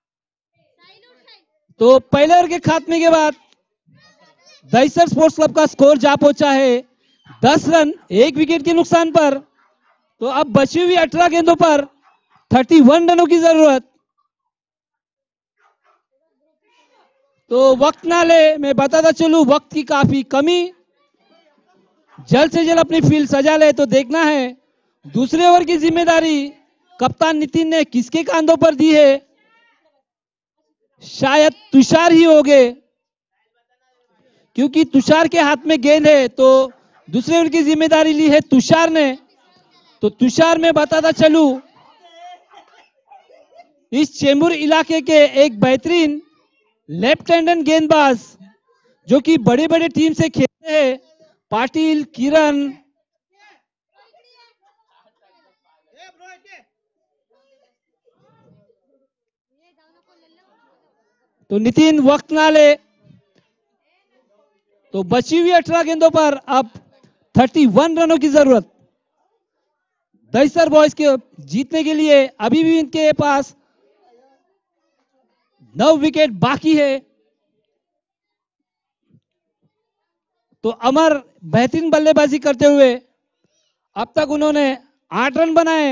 तो पहले ओवर के खात्मे के बाद दहिसर स्पोर्ट्स क्लब का स्कोर जा पहुंचा है दस रन एक विकेट के नुकसान पर। तो अब बची हुई अठारह गेंदों पर इकतीस रनों की जरूरत। तो वक्त ना ले, मैं बताता चलूं वक्त की काफी कमी, जल्द से जल्द अपनी फील्ड सजा ले। तो देखना है दूसरे ओवर की जिम्मेदारी कप्तान नितिन ने किसके कांधों पर दी है। शायद तुषार ही होंगे, क्योंकि तुषार के हाथ में गेंद है। तो दूसरे ओवर की जिम्मेदारी ली है तुषार ने। तो तुषार में बताता चलूं इस चेंबूर इलाके के एक बेहतरीन लेफ्ट हैंडेड गेंदबाज जो कि बड़े बड़े टीम से खेलते हैं, पाटिल, किरण। तो नितिन वक्त ना ले, तो बची हुई अठारह गेंदों पर अब इकतीस रनों की जरूरत दहिसर बॉयज के जीतने के लिए। अभी भी इनके पास नौ विकेट बाकी है। तो अमर बेहतरीन बल्लेबाजी करते हुए अब तक उन्होंने आठ रन बनाए।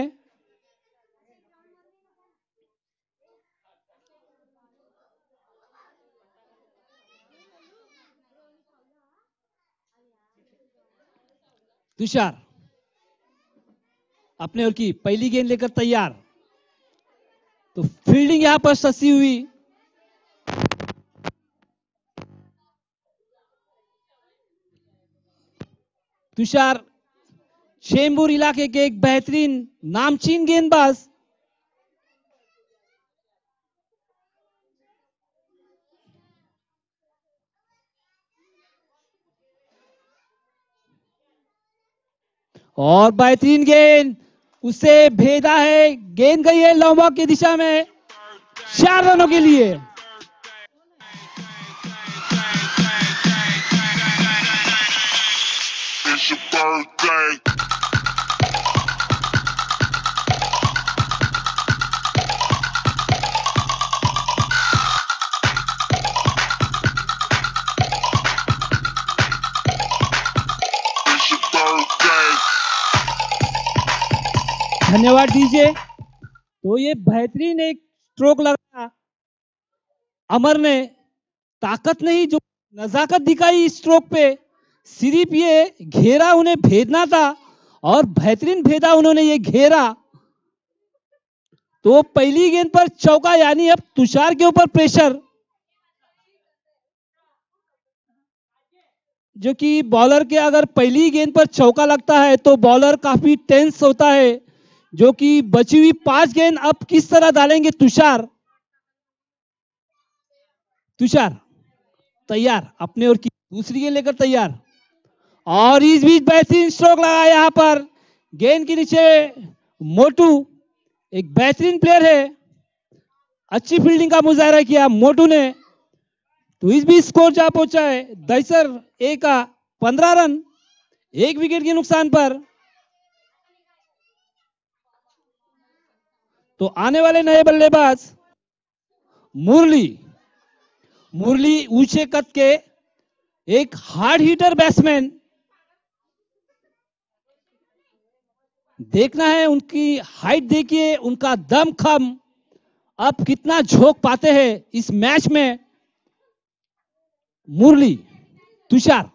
तुषार अपने ओर की पहली गेंद लेकर तैयार। तो फील्डिंग यहां पर ससी हुई। तुषार चेंबूर इलाके के एक बेहतरीन नामचीन गेंदबाज। और बेहतरीन गेंद, उसे भेदा है, गेंद गई है लॉन्ग की दिशा में चार रनों के लिए। It's your birthday. It's your birthday. धन्यवाद डीजे। तो ये बेहतरीन एक स्ट्रोक लगा अमर ने, ताकत नहीं जो नजाकत दिखाई इस स्ट्रोक पे। सिर्फ ये घेरा उन्हें भेदना था और बेहतरीन भेदा उन्होंने ये घेरा। तो पहली गेंद पर चौका, यानी अब तुषार के ऊपर प्रेशर, जो कि बॉलर के अगर पहली गेंद पर चौका लगता है तो बॉलर काफी टेंस होता है। जो कि बची हुई पांच गेंद अब किस तरह डालेंगे तुषार। तुषार तैयार, अपने ओर की दूसरी गेंद लेकर तैयार। और इस बीच बेहतरीन स्ट्रोक लगा यहाँ पर गेंद के नीचे मोटू एक बेहतरीन प्लेयर है, अच्छी फील्डिंग का मुजाहरा किया मोटू ने। तो इस बीच स्कोर जा पहुंचा है दहीसर ए का पंद्रह रन एक विकेट के नुकसान पर। तो आने वाले नए बल्लेबाज मुरली मुरली ऊंचे कद के एक हार्ड हिटर बैट्समैन, देखना है उनकी हाइट, देखिए उनका दम खम, अब कितना झोंक पाते हैं इस मैच में मुरली। तुषार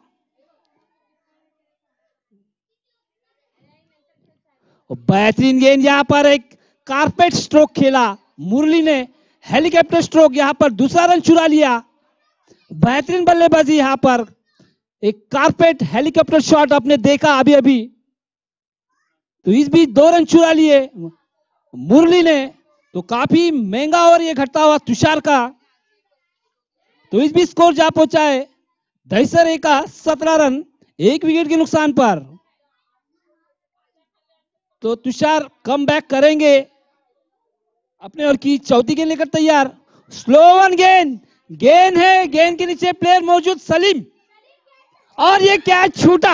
बेहतरीन गेंद, यहां पर एक कारपेट स्ट्रोक खेला मुरली ने, हेलीकॉप्टर स्ट्रोक, यहां पर दूसरा रन चुरा लिया। बेहतरीन बल्लेबाजी, यहां पर एक कारपेट हेलीकॉप्टर शॉट आपने देखा अभी अभी। तो इस बीच दो रन चुरा लिए मुरली ने, तो काफी महंगा ओवर ये घटता हुआ तुषार का। तो इस बीच स्कोर जा पहुंचा है दहीसर ए का सत्रह रन एक विकेट के नुकसान पर। तो तुषार कम बैक करेंगे, अपने ओर की चौथी गेंद लेकर तैयार। स्लो वन गेंद, गेंद है, गेंद के नीचे प्लेयर मौजूद सलीम, और ये कैच छूटा।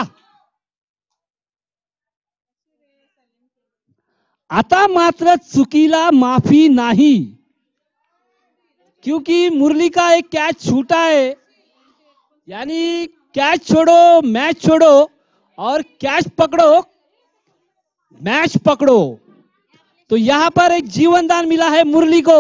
आता मात्र चुकीला माफी नहीं, क्योंकि मुरली का एक कैच छूटा है, यानी कैच छोड़ो मैच छोड़ो और कैच पकड़ो मैच पकड़ो। तो यहां पर एक जीवन दान मिला है मुरली को,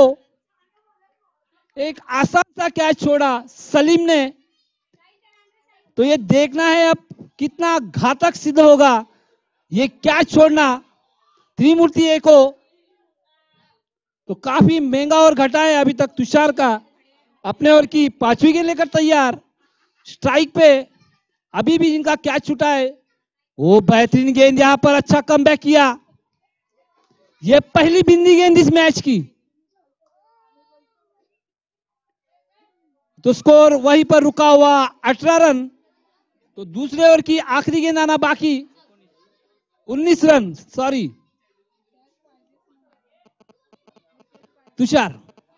एक आसान सा कैच छोड़ा सलीम ने। तो ये देखना है अब कितना घातक सिद्ध होगा ये कैच छोड़ना त्रिमूर्ति ए को। तो काफी महंगा और घटा है अभी तक तुषार का। अपने ओर की पांचवी गेंद लेकर तैयार, स्ट्राइक पे अभी भी इनका कैच छूटा है। वो बेहतरीन गेंद, यहां पर अच्छा कमबैक किया, ये पहली बिंदी गेंद इस मैच की। तो स्कोर वहीं पर रुका हुआ अठारह रन। तो दूसरे ओवर की आखिरी गेंद आना बाकी, उन्नीस रन, सॉरी तुषार।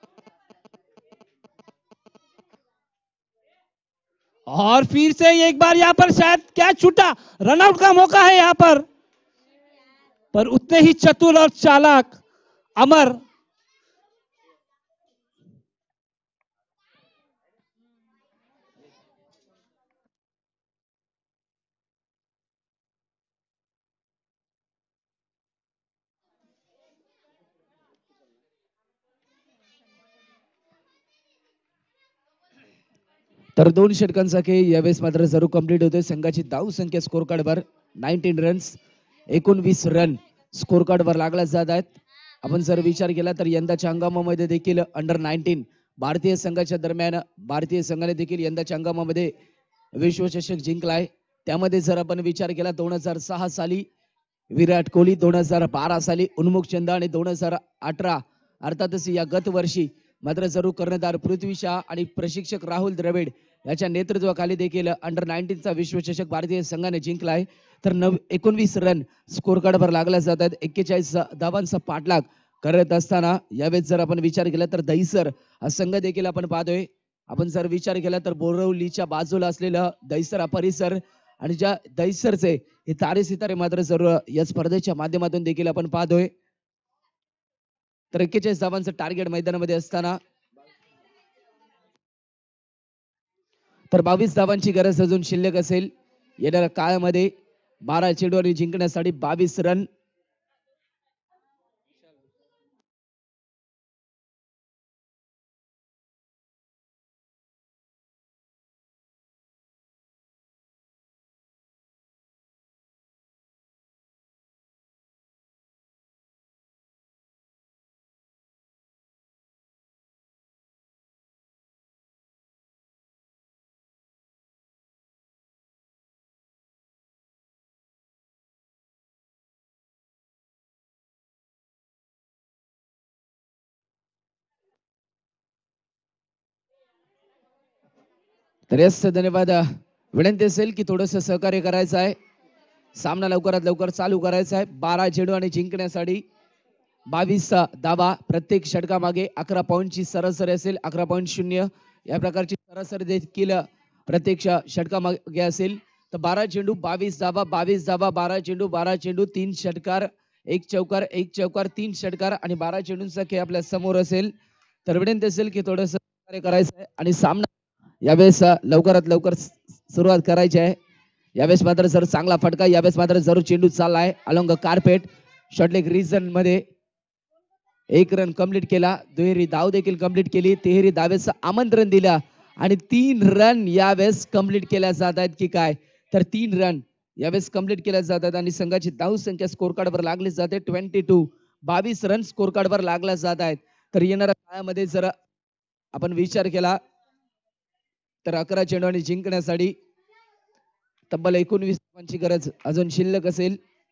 और फिर से एक बार यहां पर शायद कैच छूटा, रनआउट का मौका है यहां पर, पर उतने ही चतुर और चालाक अमर तर दोन षटकांसाठी यावेळेस मात्र जरूर कंप्लीट होते संघाची धाव संख्या स्कोर कार्डवर नाईन्टीन रन्स एकोणवीस रन स्कोर कार्डवर लागला जात आहेत। आपण जर विचार केला तर यंदाच्या हंगामामध्ये देखील अंडर नाईन्टीन भारतीय संघाच्या दरम्यान भारतीय संघाने देखील यंदाच्या हंगामामध्ये विश्वचषक जिंकलाय। त्यामध्ये जर आपण विचार केला दोन हजार सहा साली विराट कोहली, दोन हजार बारा साली उन्मुख चंद आणि दोन हजार अठरा अर्थातच या गत वर्षी मात्र जरूर कर्णधार पृथ्वी शहा आणि प्रशिक्षक राहुल द्रविड याच्या नेतृत्वाखाली देखील अंडर नाईन्टीन चा विश्वचषक भारतीय संघाने जिंकलाय। तर नव एकोणवीस रन स्कोर कार्डवर लागल्या जातात, एक्केचाळीस धावांचा पाठलाग करत असताना यावेळेस जर आपण विचार केला तर दहीसर हा संघ देखील आपण पाहतोय। आपण जर विचार केला तर बोरवलीच्या बाजूला असलेलं दहीसर हा परिसर आणि ज्या दहीसरचे हे तारे सितारे मात्र जरूर या स्पर्धेच्या माध्यमातून देखील आपण पाहतोय। तर एक्केचाळीस धावांचं टार्गेट मैदानामध्ये असताना तर बावीस धावांची गरज अजून शिल्लक असेल येणाऱ्या काळामध्ये। बारा चेंडूवर जिंकण्यासाठी बावीस रन। तर यस धन्यवाद विनंती असेल की थोडस सहकार्य करायचं आहे. सामना लवकरात लवकर चालू करायचा आहे. बारा चेंडू आणि जिंकण्यासाठी बावीस धावा. प्रत्येक षटकामागे अकरा पॉईंटची सरासरी असेल. अकरा पॉईंट शून्य या प्रकारची सरासरी देखील प्रत्येक षटकामागे असेल. तर बारा चेंडू बावीस धावा, बावीस धावा, बारा चेंडू बारा चेंडू, तीन षटकार, एक चौकार, एक चौकार, तीन षटकार आणि बारा चेंडूंचा खेळ आपल्या समोर असेल. तर विनंती असेल की थोडस सहकार्य करायचं आहे आणि सामना यावेळेस लवकरात लवकर सुरुवात करायची आहे. यावेळेस मात्र जर चांगला फटका, यावेळेस मात्र जरूर चेंडू चाललाय अलॉंग कार्पेट. शॉर्टलेग रिजन मध्ये एक रन कंप्लीट केला. दुहेरी धाव देखील कंप्लीट केली. तिहेरी धावेचं आमंत्रण दिलं आणि तीन रन यावेळेस कंप्लीट केल्या जात आहेत की काय. तर तीन रन यावेळेस कंप्लीट केल्या जातात आणि संघाची धाव संख्या स्कोर कार्डवर लागली जाते. ट्वेंटी टू बावीस रन स्कोर कार्डवर लागल्या जात आहेत. तर येणाऱ्या काळामध्ये जर आपण विचार केला तर अकरा चेंडू आणि जिंकण्यासाठी तब्बल एकोणवीस धावांची गरज अजून शिल्लक असेल.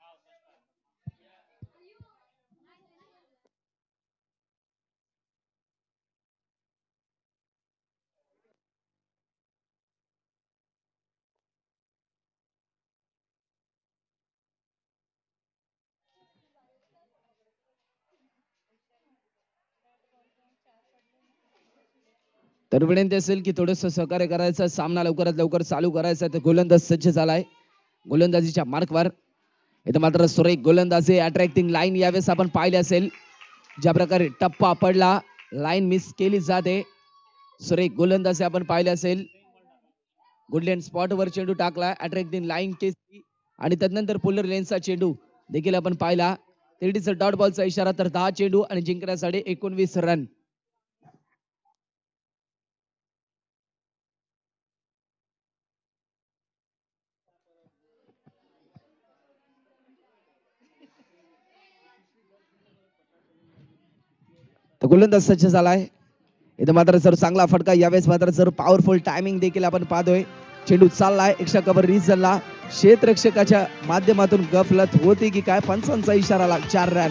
तर विनंती असेल की थोडस सहकार्य करायचं. सामना लवकरात लवकर चालू करायचा. तर गोलंदाज सज्ज झालाय गोलंदाजीच्या मार्कवर. इथं मात्र सुरेख गोलंदाजी अट्रॅक्टिंग लाईन यावेळेस आपण पाहिले असेल. ज्या प्रकारे टप्पा पडला, लाईन मिस केली जाते. सुरेख गोलंदाजी आपण पाहिले असेल. गुडलँड स्पॉट वर चेंडू टाकला, अट्रॅक्टिंग लाईन केली आणि त्यानंतर पोलर लेनचा चेंडू देखील आपण पाहिला. तेडीचा डॉट बॉलचा इशारा. तर दहा चेंडू आणि जिंकण्यासाठी एकोणवीस रन. तर गोलंदाज सज्ज झालाय. इथं मात्र सर चांगला फटका, यावेळेस मात्र सर पॉवरफुल टायमिंग देखील आपण पाहतोय. चेंडू चाललाय एक्स्ट्रा कव्हर रिजनला. क्षेत्ररक्षकाच्या माध्यमातून गफलत होती की काय. पंचांचा इशारा, चार रन.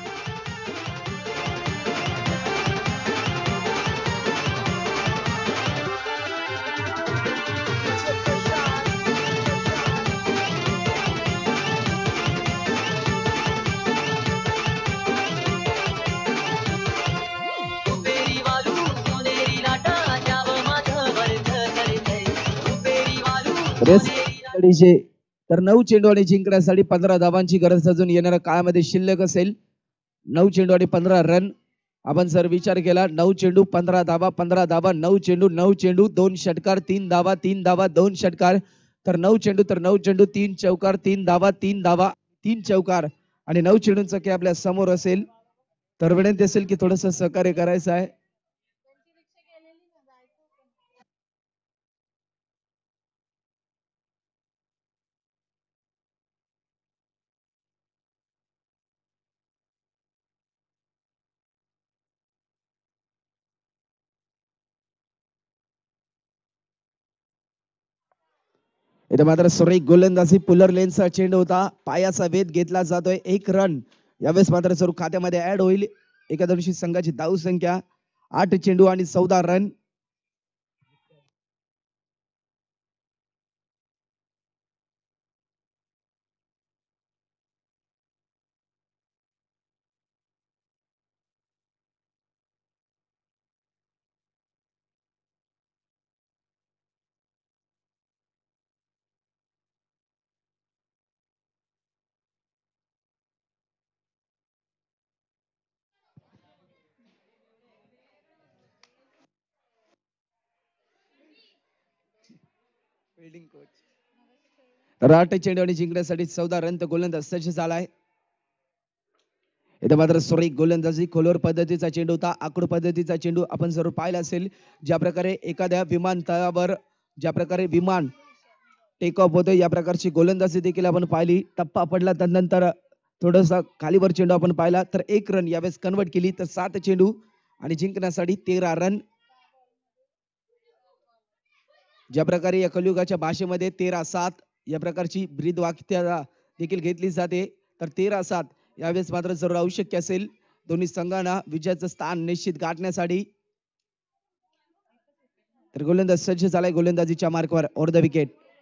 तर नऊ चेंडू आणि जिंकण्यासाठी पंधरा धावांची गरज अजून येणाऱ्या काळामध्ये शिल्लक असेल. नऊ चेंडू आणि पंधरा रन आपण जर विचार केला. नऊ चेंडू पंधरा धावा, पंधरा धावा, नऊ चेंडू, नऊ चेंडू, दोन षटकार, तीन धावा, तीन धावा, दोन षटकार. तर नऊ चेंडू तर नऊ चेंडू, तीन चौकार, तीन धावा, तीन धावा, तीन चौकार आणि नऊ चेंडूंचा खेळ आपल्या समोर असेल. तर विनंती असेल की थोडस सहकार्य करायचं आहे. इथे मात्र सुरेख गोलंदाजी, पुलर लेनचा चेंडू होता, पायाचा वेध घेतला जातोय. एक रन यावेळेस मात्र सुरू खात्यामध्ये ऍड होईल. एकादशी संघाची धाव संख्या आठ चेंडू आणि चौदा रन. आठ चेंडू आणि जिंकण्यासाठी चौदा रन. तर गोलंदाज सज्ज झालाय. इथे मात्र सुरेख गोलंदाजी, खोलवर पद्धतीचा चेंडू होता, आकडू पद्धतीचा चेंडू आपण जरूर पाहिला असेल. ज्या प्रकारे एखाद्या विमानतळावर ज्या प्रकारे विमान टेक ऑफ होतं, या प्रकारची गोलंदाजी देखील आपण पाहिली. टप्पा पडला त्यानंतर थोडासा खालीवर चेंडू आपण पाहिला. तर एक रन यावेळेस कन्वर्ट केली. तर सात चेंडू आणि जिंकण्यासाठी तेरा रन. ज्या प्रकारे या कलियुगाच्या भाषेमध्ये तेरा सात या प्रकारची ब्रीद वाक्यता देखील घेतली जाते. तर तेरा सात यावेळेस मात्र जरूर आवश्यक असेल दोन्ही संघांना विजयाचं स्थान निश्चित गाठण्यासाठी. तर गोलंदाज सज्ज झालाय गोलंदाजीच्या मार्कवर. Over the wicket.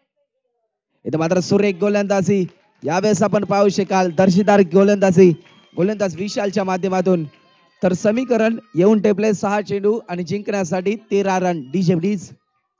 इथं मात्र सुरेख गोलंदाजी यावेळेस आपण पाहू शकाल. दर्जेदार गोलंदाजी गोलंदाज विशालच्या माध्यमातून. तर समीकरण येऊन टेपले सहा चेंडू आणि जिंकण्यासाठी तेरा रन. DJ please.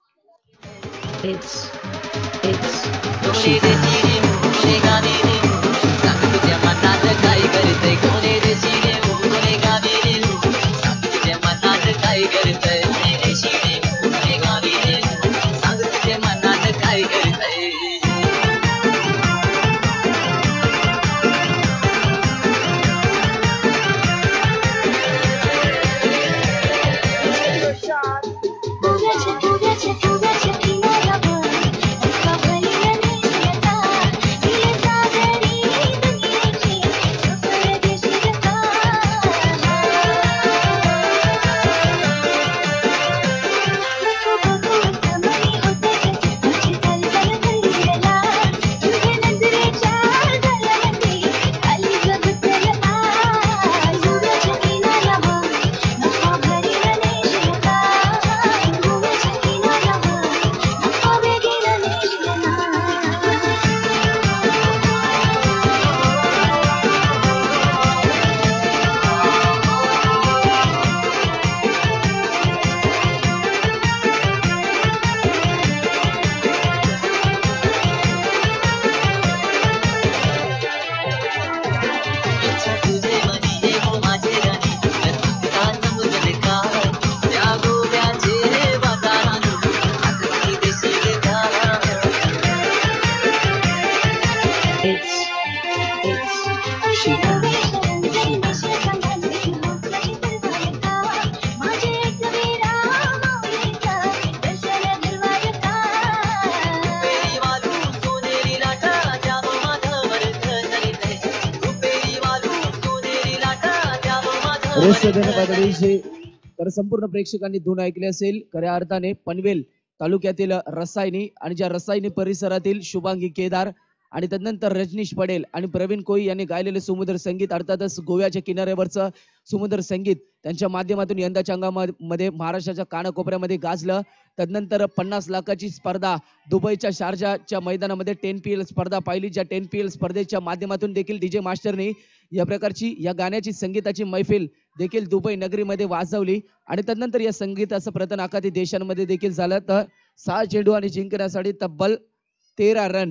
तर संपूर्ण प्रेक्षकांनी धून ऐकले असेल. खऱ्या अर्थाने पनवेल तालुक्यातील रसायनी आणि ज्या रसायनी परिसरातील शुभांगी केदार आणि तदनंतर रजनीश पटेल आणि प्रवीण कोळी यांनी गायलेले सुमधुर संगीत, अर्थातच गोव्याच्या किनाऱ्यावरचं सुमधुर संगीत त्यांच्या माध्यमातून यंदाच्या अंगामध्ये महाराष्ट्राच्या कानाकोपऱ्यामध्ये गाजलं. तदनंतर पन्नास लाखाची स्पर्धा दुबईच्या शारजाच्या मैदानामध्ये टेन पी एल स्पर्धा पाहिली, ज्या टेन पी एल स्पर्धेच्या माध्यमातून देखील डीजे मास्टरने या प्रकारची या गाण्याची संगीताची मैफिल देखील दुबई नगरीमध्ये वाजवली आणि तदनंतर या संगीताचं प्रदान आखाती देशांमध्ये देखील झालं. तर सहा चेंडू आणि जिंकण्यासाठी तब्बल तेरा रन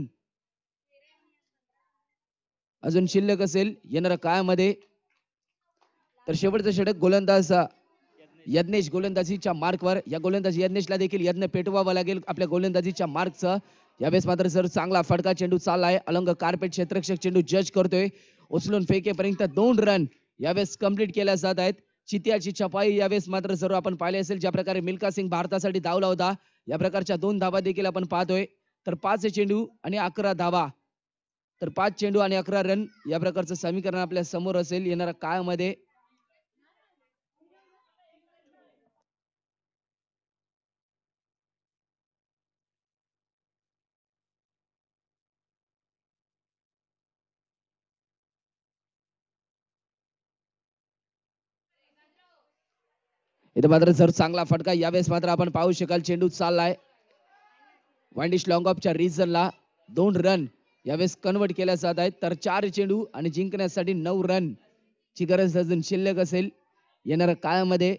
अजून शिल्लक असेल येणाऱ्या काळामध्ये. तर शेवटचं षटक गोलंदाज यज्ञेश गोलंदाजीच्या मार्कवर. या गोलंदाज यज्ञेशला देखील यज्ञ पेटवावा लागेल आपल्या गोलंदाजीच्या मार्कचं. यावेळेस मात्र सर चांगला फटका चेंडू चाललाय. अलंग कार्पेट क्षेत्ररक्षक चेंडू जज करतोय. उचलून फेकेपर्यंत दोन रन यावेळेस कंप्लीट केल्या जात आहेत. चित्याची छपाई यावेळेस मात्र सर्व आपण पाहिले असेल. ज्या प्रकारे मिल्खा सिंग भारतासाठी धावला होता या प्रकारच्या दोन धावा देखील आपण पाहतोय. तर पाच चेंडू आणि अकरा धावा, तर पाच चेंडू आणि अकरा रन या प्रकारचं समीकरण आपल्या समोर असेल येणाऱ्या काळामध्ये. इथे मात्र जर चांगला फटका यावेळेस मात्र आपण पाहू शकाल. चेंडू चाललाय वाइंडिश लॉंग ऑफच्या रिजनला. दोन रन यावेळेस कन्वर्ट केल्या जात आहेत. तर चार चेंडू आणि जिंकण्यासाठी नऊ रन ची गरज अजून शिल्लक असेल येणाऱ्या काळामध्ये.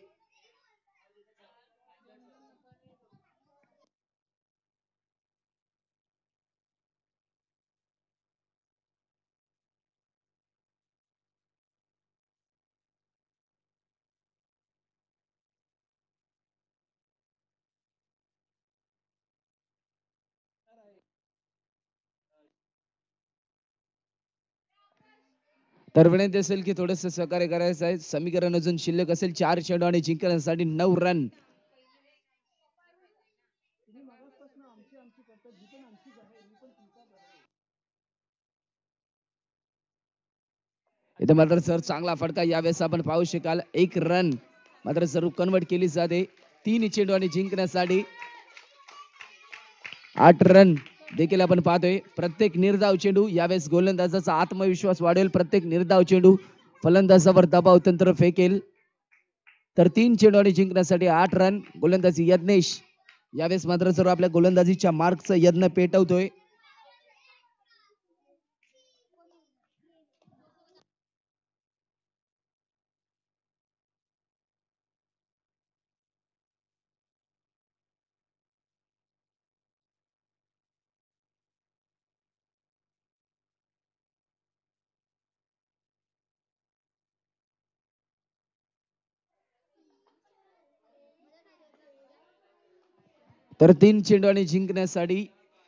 तर विनंती असेल की थोडस सहकार्य करायचं आहे. समीकरण अजून शिल्लक असेल. चार चेंडू आणि जिंकण्यासाठी नऊ रन. इथे मात्र सर चांगला फटका यावेळेस आपण पाहू शकाल. एक रन मात्र सर्व कन्वर्ट केली जाते. तीन चेंडू आणि जिंकण्यासाठी आठ रन देखील आपण पाहतोय. प्रत्येक निर्धाव चेंडू यावेळेस गोलंदाजाचा आत्मविश्वास वाढेल. प्रत्येक निर्धाव चेंडू फलंदाजावर दबाव तंत्र फेकेल. तर तीन चेंडू आणि जिंकण्यासाठी आठ रन. गोलंदाजी यज्ञेश यावेळेस मात्र सर्व आपल्या गोलंदाजीच्या मार्कचं यज्ञ पेटवतोय. तर तीन चेंडू आणि जिंकण्यासाठी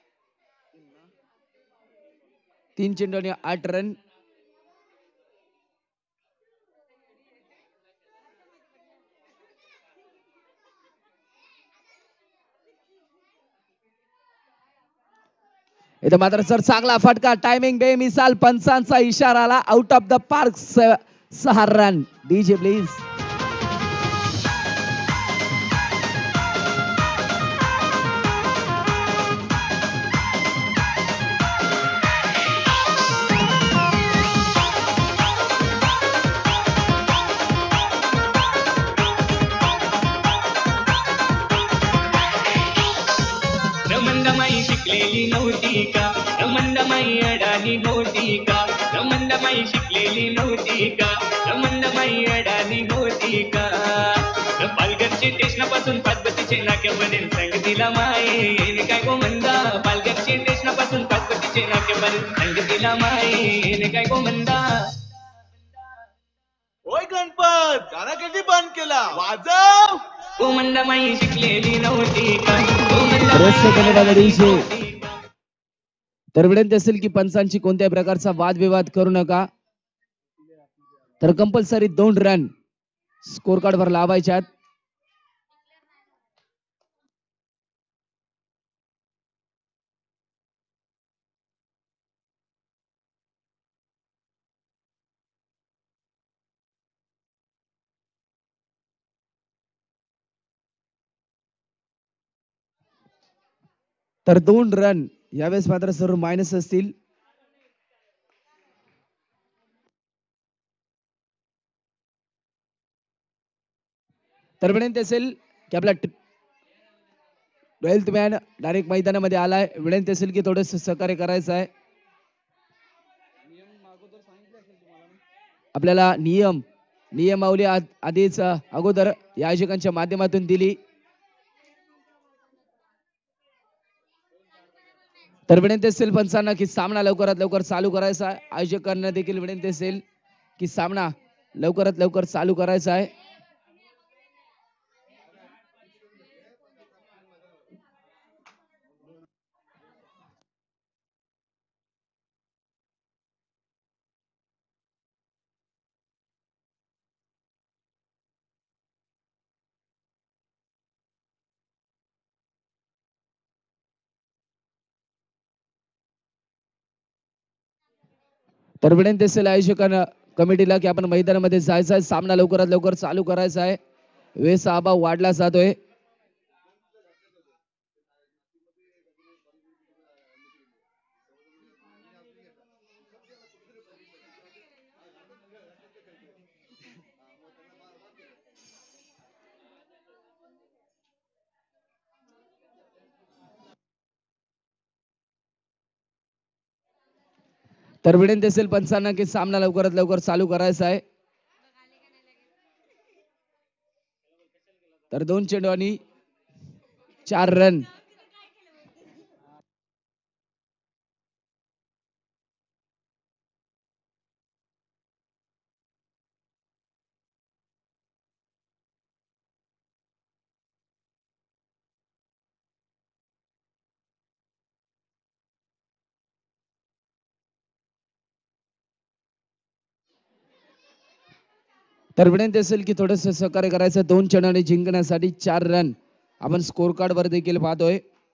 तीन चेंडू आणि आठ रन. इथं मात्र सर चांगला फटका, टायमिंग बेमिसाल, पंचांचा इशारा आला, आउट ऑफ द पार्क, सहा रन. DJ please. रमंडमाई शिकलेली नव्हती का, रमंडमाई अडाणी होती का, रमंडमाई शिकलेली नव्हती का, रमंडमाई अडाणी होती का. पालघरची स्टेशनापासून पाचपतीचे नाक्यापर्यंत संग दिला माये, येणे काय गोमंदा. पालघरची स्टेशनापासून पाचपतीचे नाक्यापर्यंत संग दिला माये, येणे काय गोमंदा. ओय गणपत, गाणं कधी बंद केला, वाजव. गोमंडमाई शिकलेली नव्हती का, रस्ते कनेडा डीजे. गोमंडमाई. तर विनंती असेल की पंचांची कोणत्याही प्रकारचा वादविवाद करू नका. तर कंपल्सरी दोन रन स्कोर कार्ड वर लावायच्यात. तर दोन रन यावेळेस मात्र सर्व मायनस असतील. तर विनंती असेल की आपला ट्वेल्थ मॅन डायरेक्ट मैदानामध्ये आलाय. विनंती असेल की थोडस सहकार्य करायचं आहे. आपल्याला नियम नियमावली आधीच अगोदर या आयोजकांच्या माध्यमातून दिली. तर विनंती असेल पंचांना की सामना लवकरात लवकर चालू करायचा आहे. आयोजकांना देखील विनंती असेल की सामना लवकरात लवकर चालू करायचा आहे. तर विनंती असेल आयोजकांना कमिटीला की आपण मैदानामध्ये जायचं आहे. सामना लवकरात लवकर चालू करायचा आहे. वेळेचा अभाव वाढला जातोय. तर विनंती असेल पंचांना की सामना लवकरात लवकर चालू करायचा आहे. तर दोन चेंडू आणि चार रन. तर विनंती असेल की थोडस सहकार्य करायचं. दोन चेंडू जिंकण्यासाठी चार रन आपण स्कोर कार्ड वर देखील पाहतोय.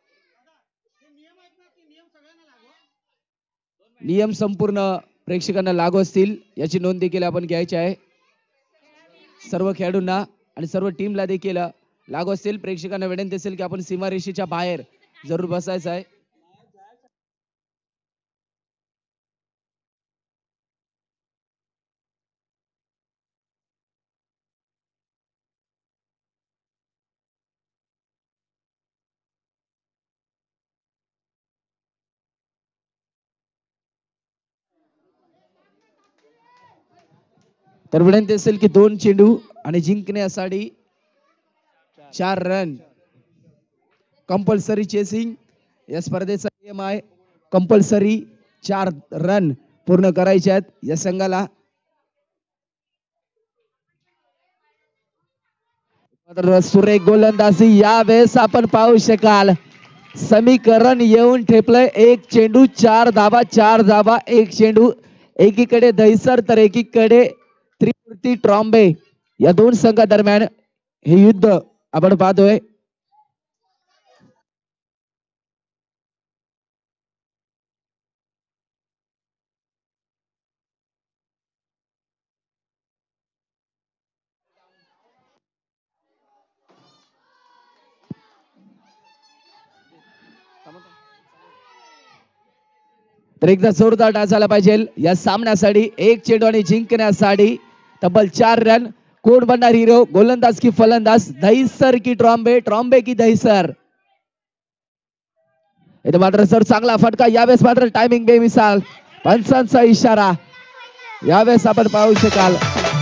नियम संपूर्ण प्रेक्षकांना लागू असतील याची नोंद देखील आपण घ्यायची आहे. सर्व खेळाडूंना आणि सर्व टीमला देखील लागू असतील. प्रेक्षकांना विनंती असेल की आपण सीमारेषेच्या बाहेर जरूर बसायचं आहे. तर विनंती असेल की दोन चेंडू आणि जिंकण्यासाठी चार रन. कंपल्सरी चेसिंग या स्पर्धेचा नियम आहे. कंपल्सरी चार रन पूर्ण करायचे आहेत या संघाला. मात्र सुरेख गोलंदाजी यावेळेस आपण पाहू शकाल. समीकरण येऊन ठेपलंय. एक चेंडू चार धावा, चार धावा एक चेंडू. एकीकडे दहिसर तर एकीकडे त्रिमूर्ती ट्रॉम्बे या दोन संघादरम्यान हे युद्ध आपण पाहतोय. तर एकदा जोरदार डास झाला पाहिजे या सामन्यासाठी. एक चेंडू आणि जिंकण्यासाठी तब्बल चार रन. कोण बनणार हिरो? गोलंदाज की फलंदाज? दहिसर की ट्रॉम्बे? ट्रॉम्बे की दहिसर? इथे मात्र सर चांगला फटका. यावेळेस मात्र टायमिंग बेमिसाल. पंचांचा इशारा यावेळेस आपण पाहू शकाल.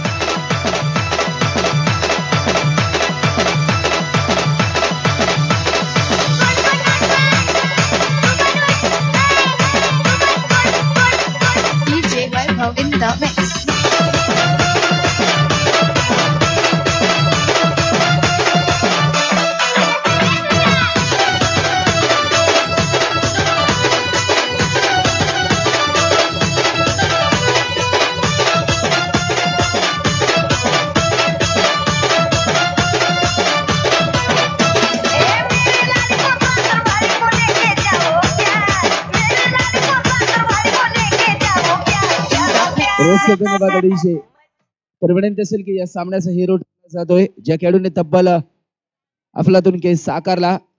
in the mix. रोजचे धन्यवाद अडीचशे. तर विनंती असेल की या सामन्याचा हिरो जातोय ज्या खेळाडूने तब्बल अफलातून केस साकारला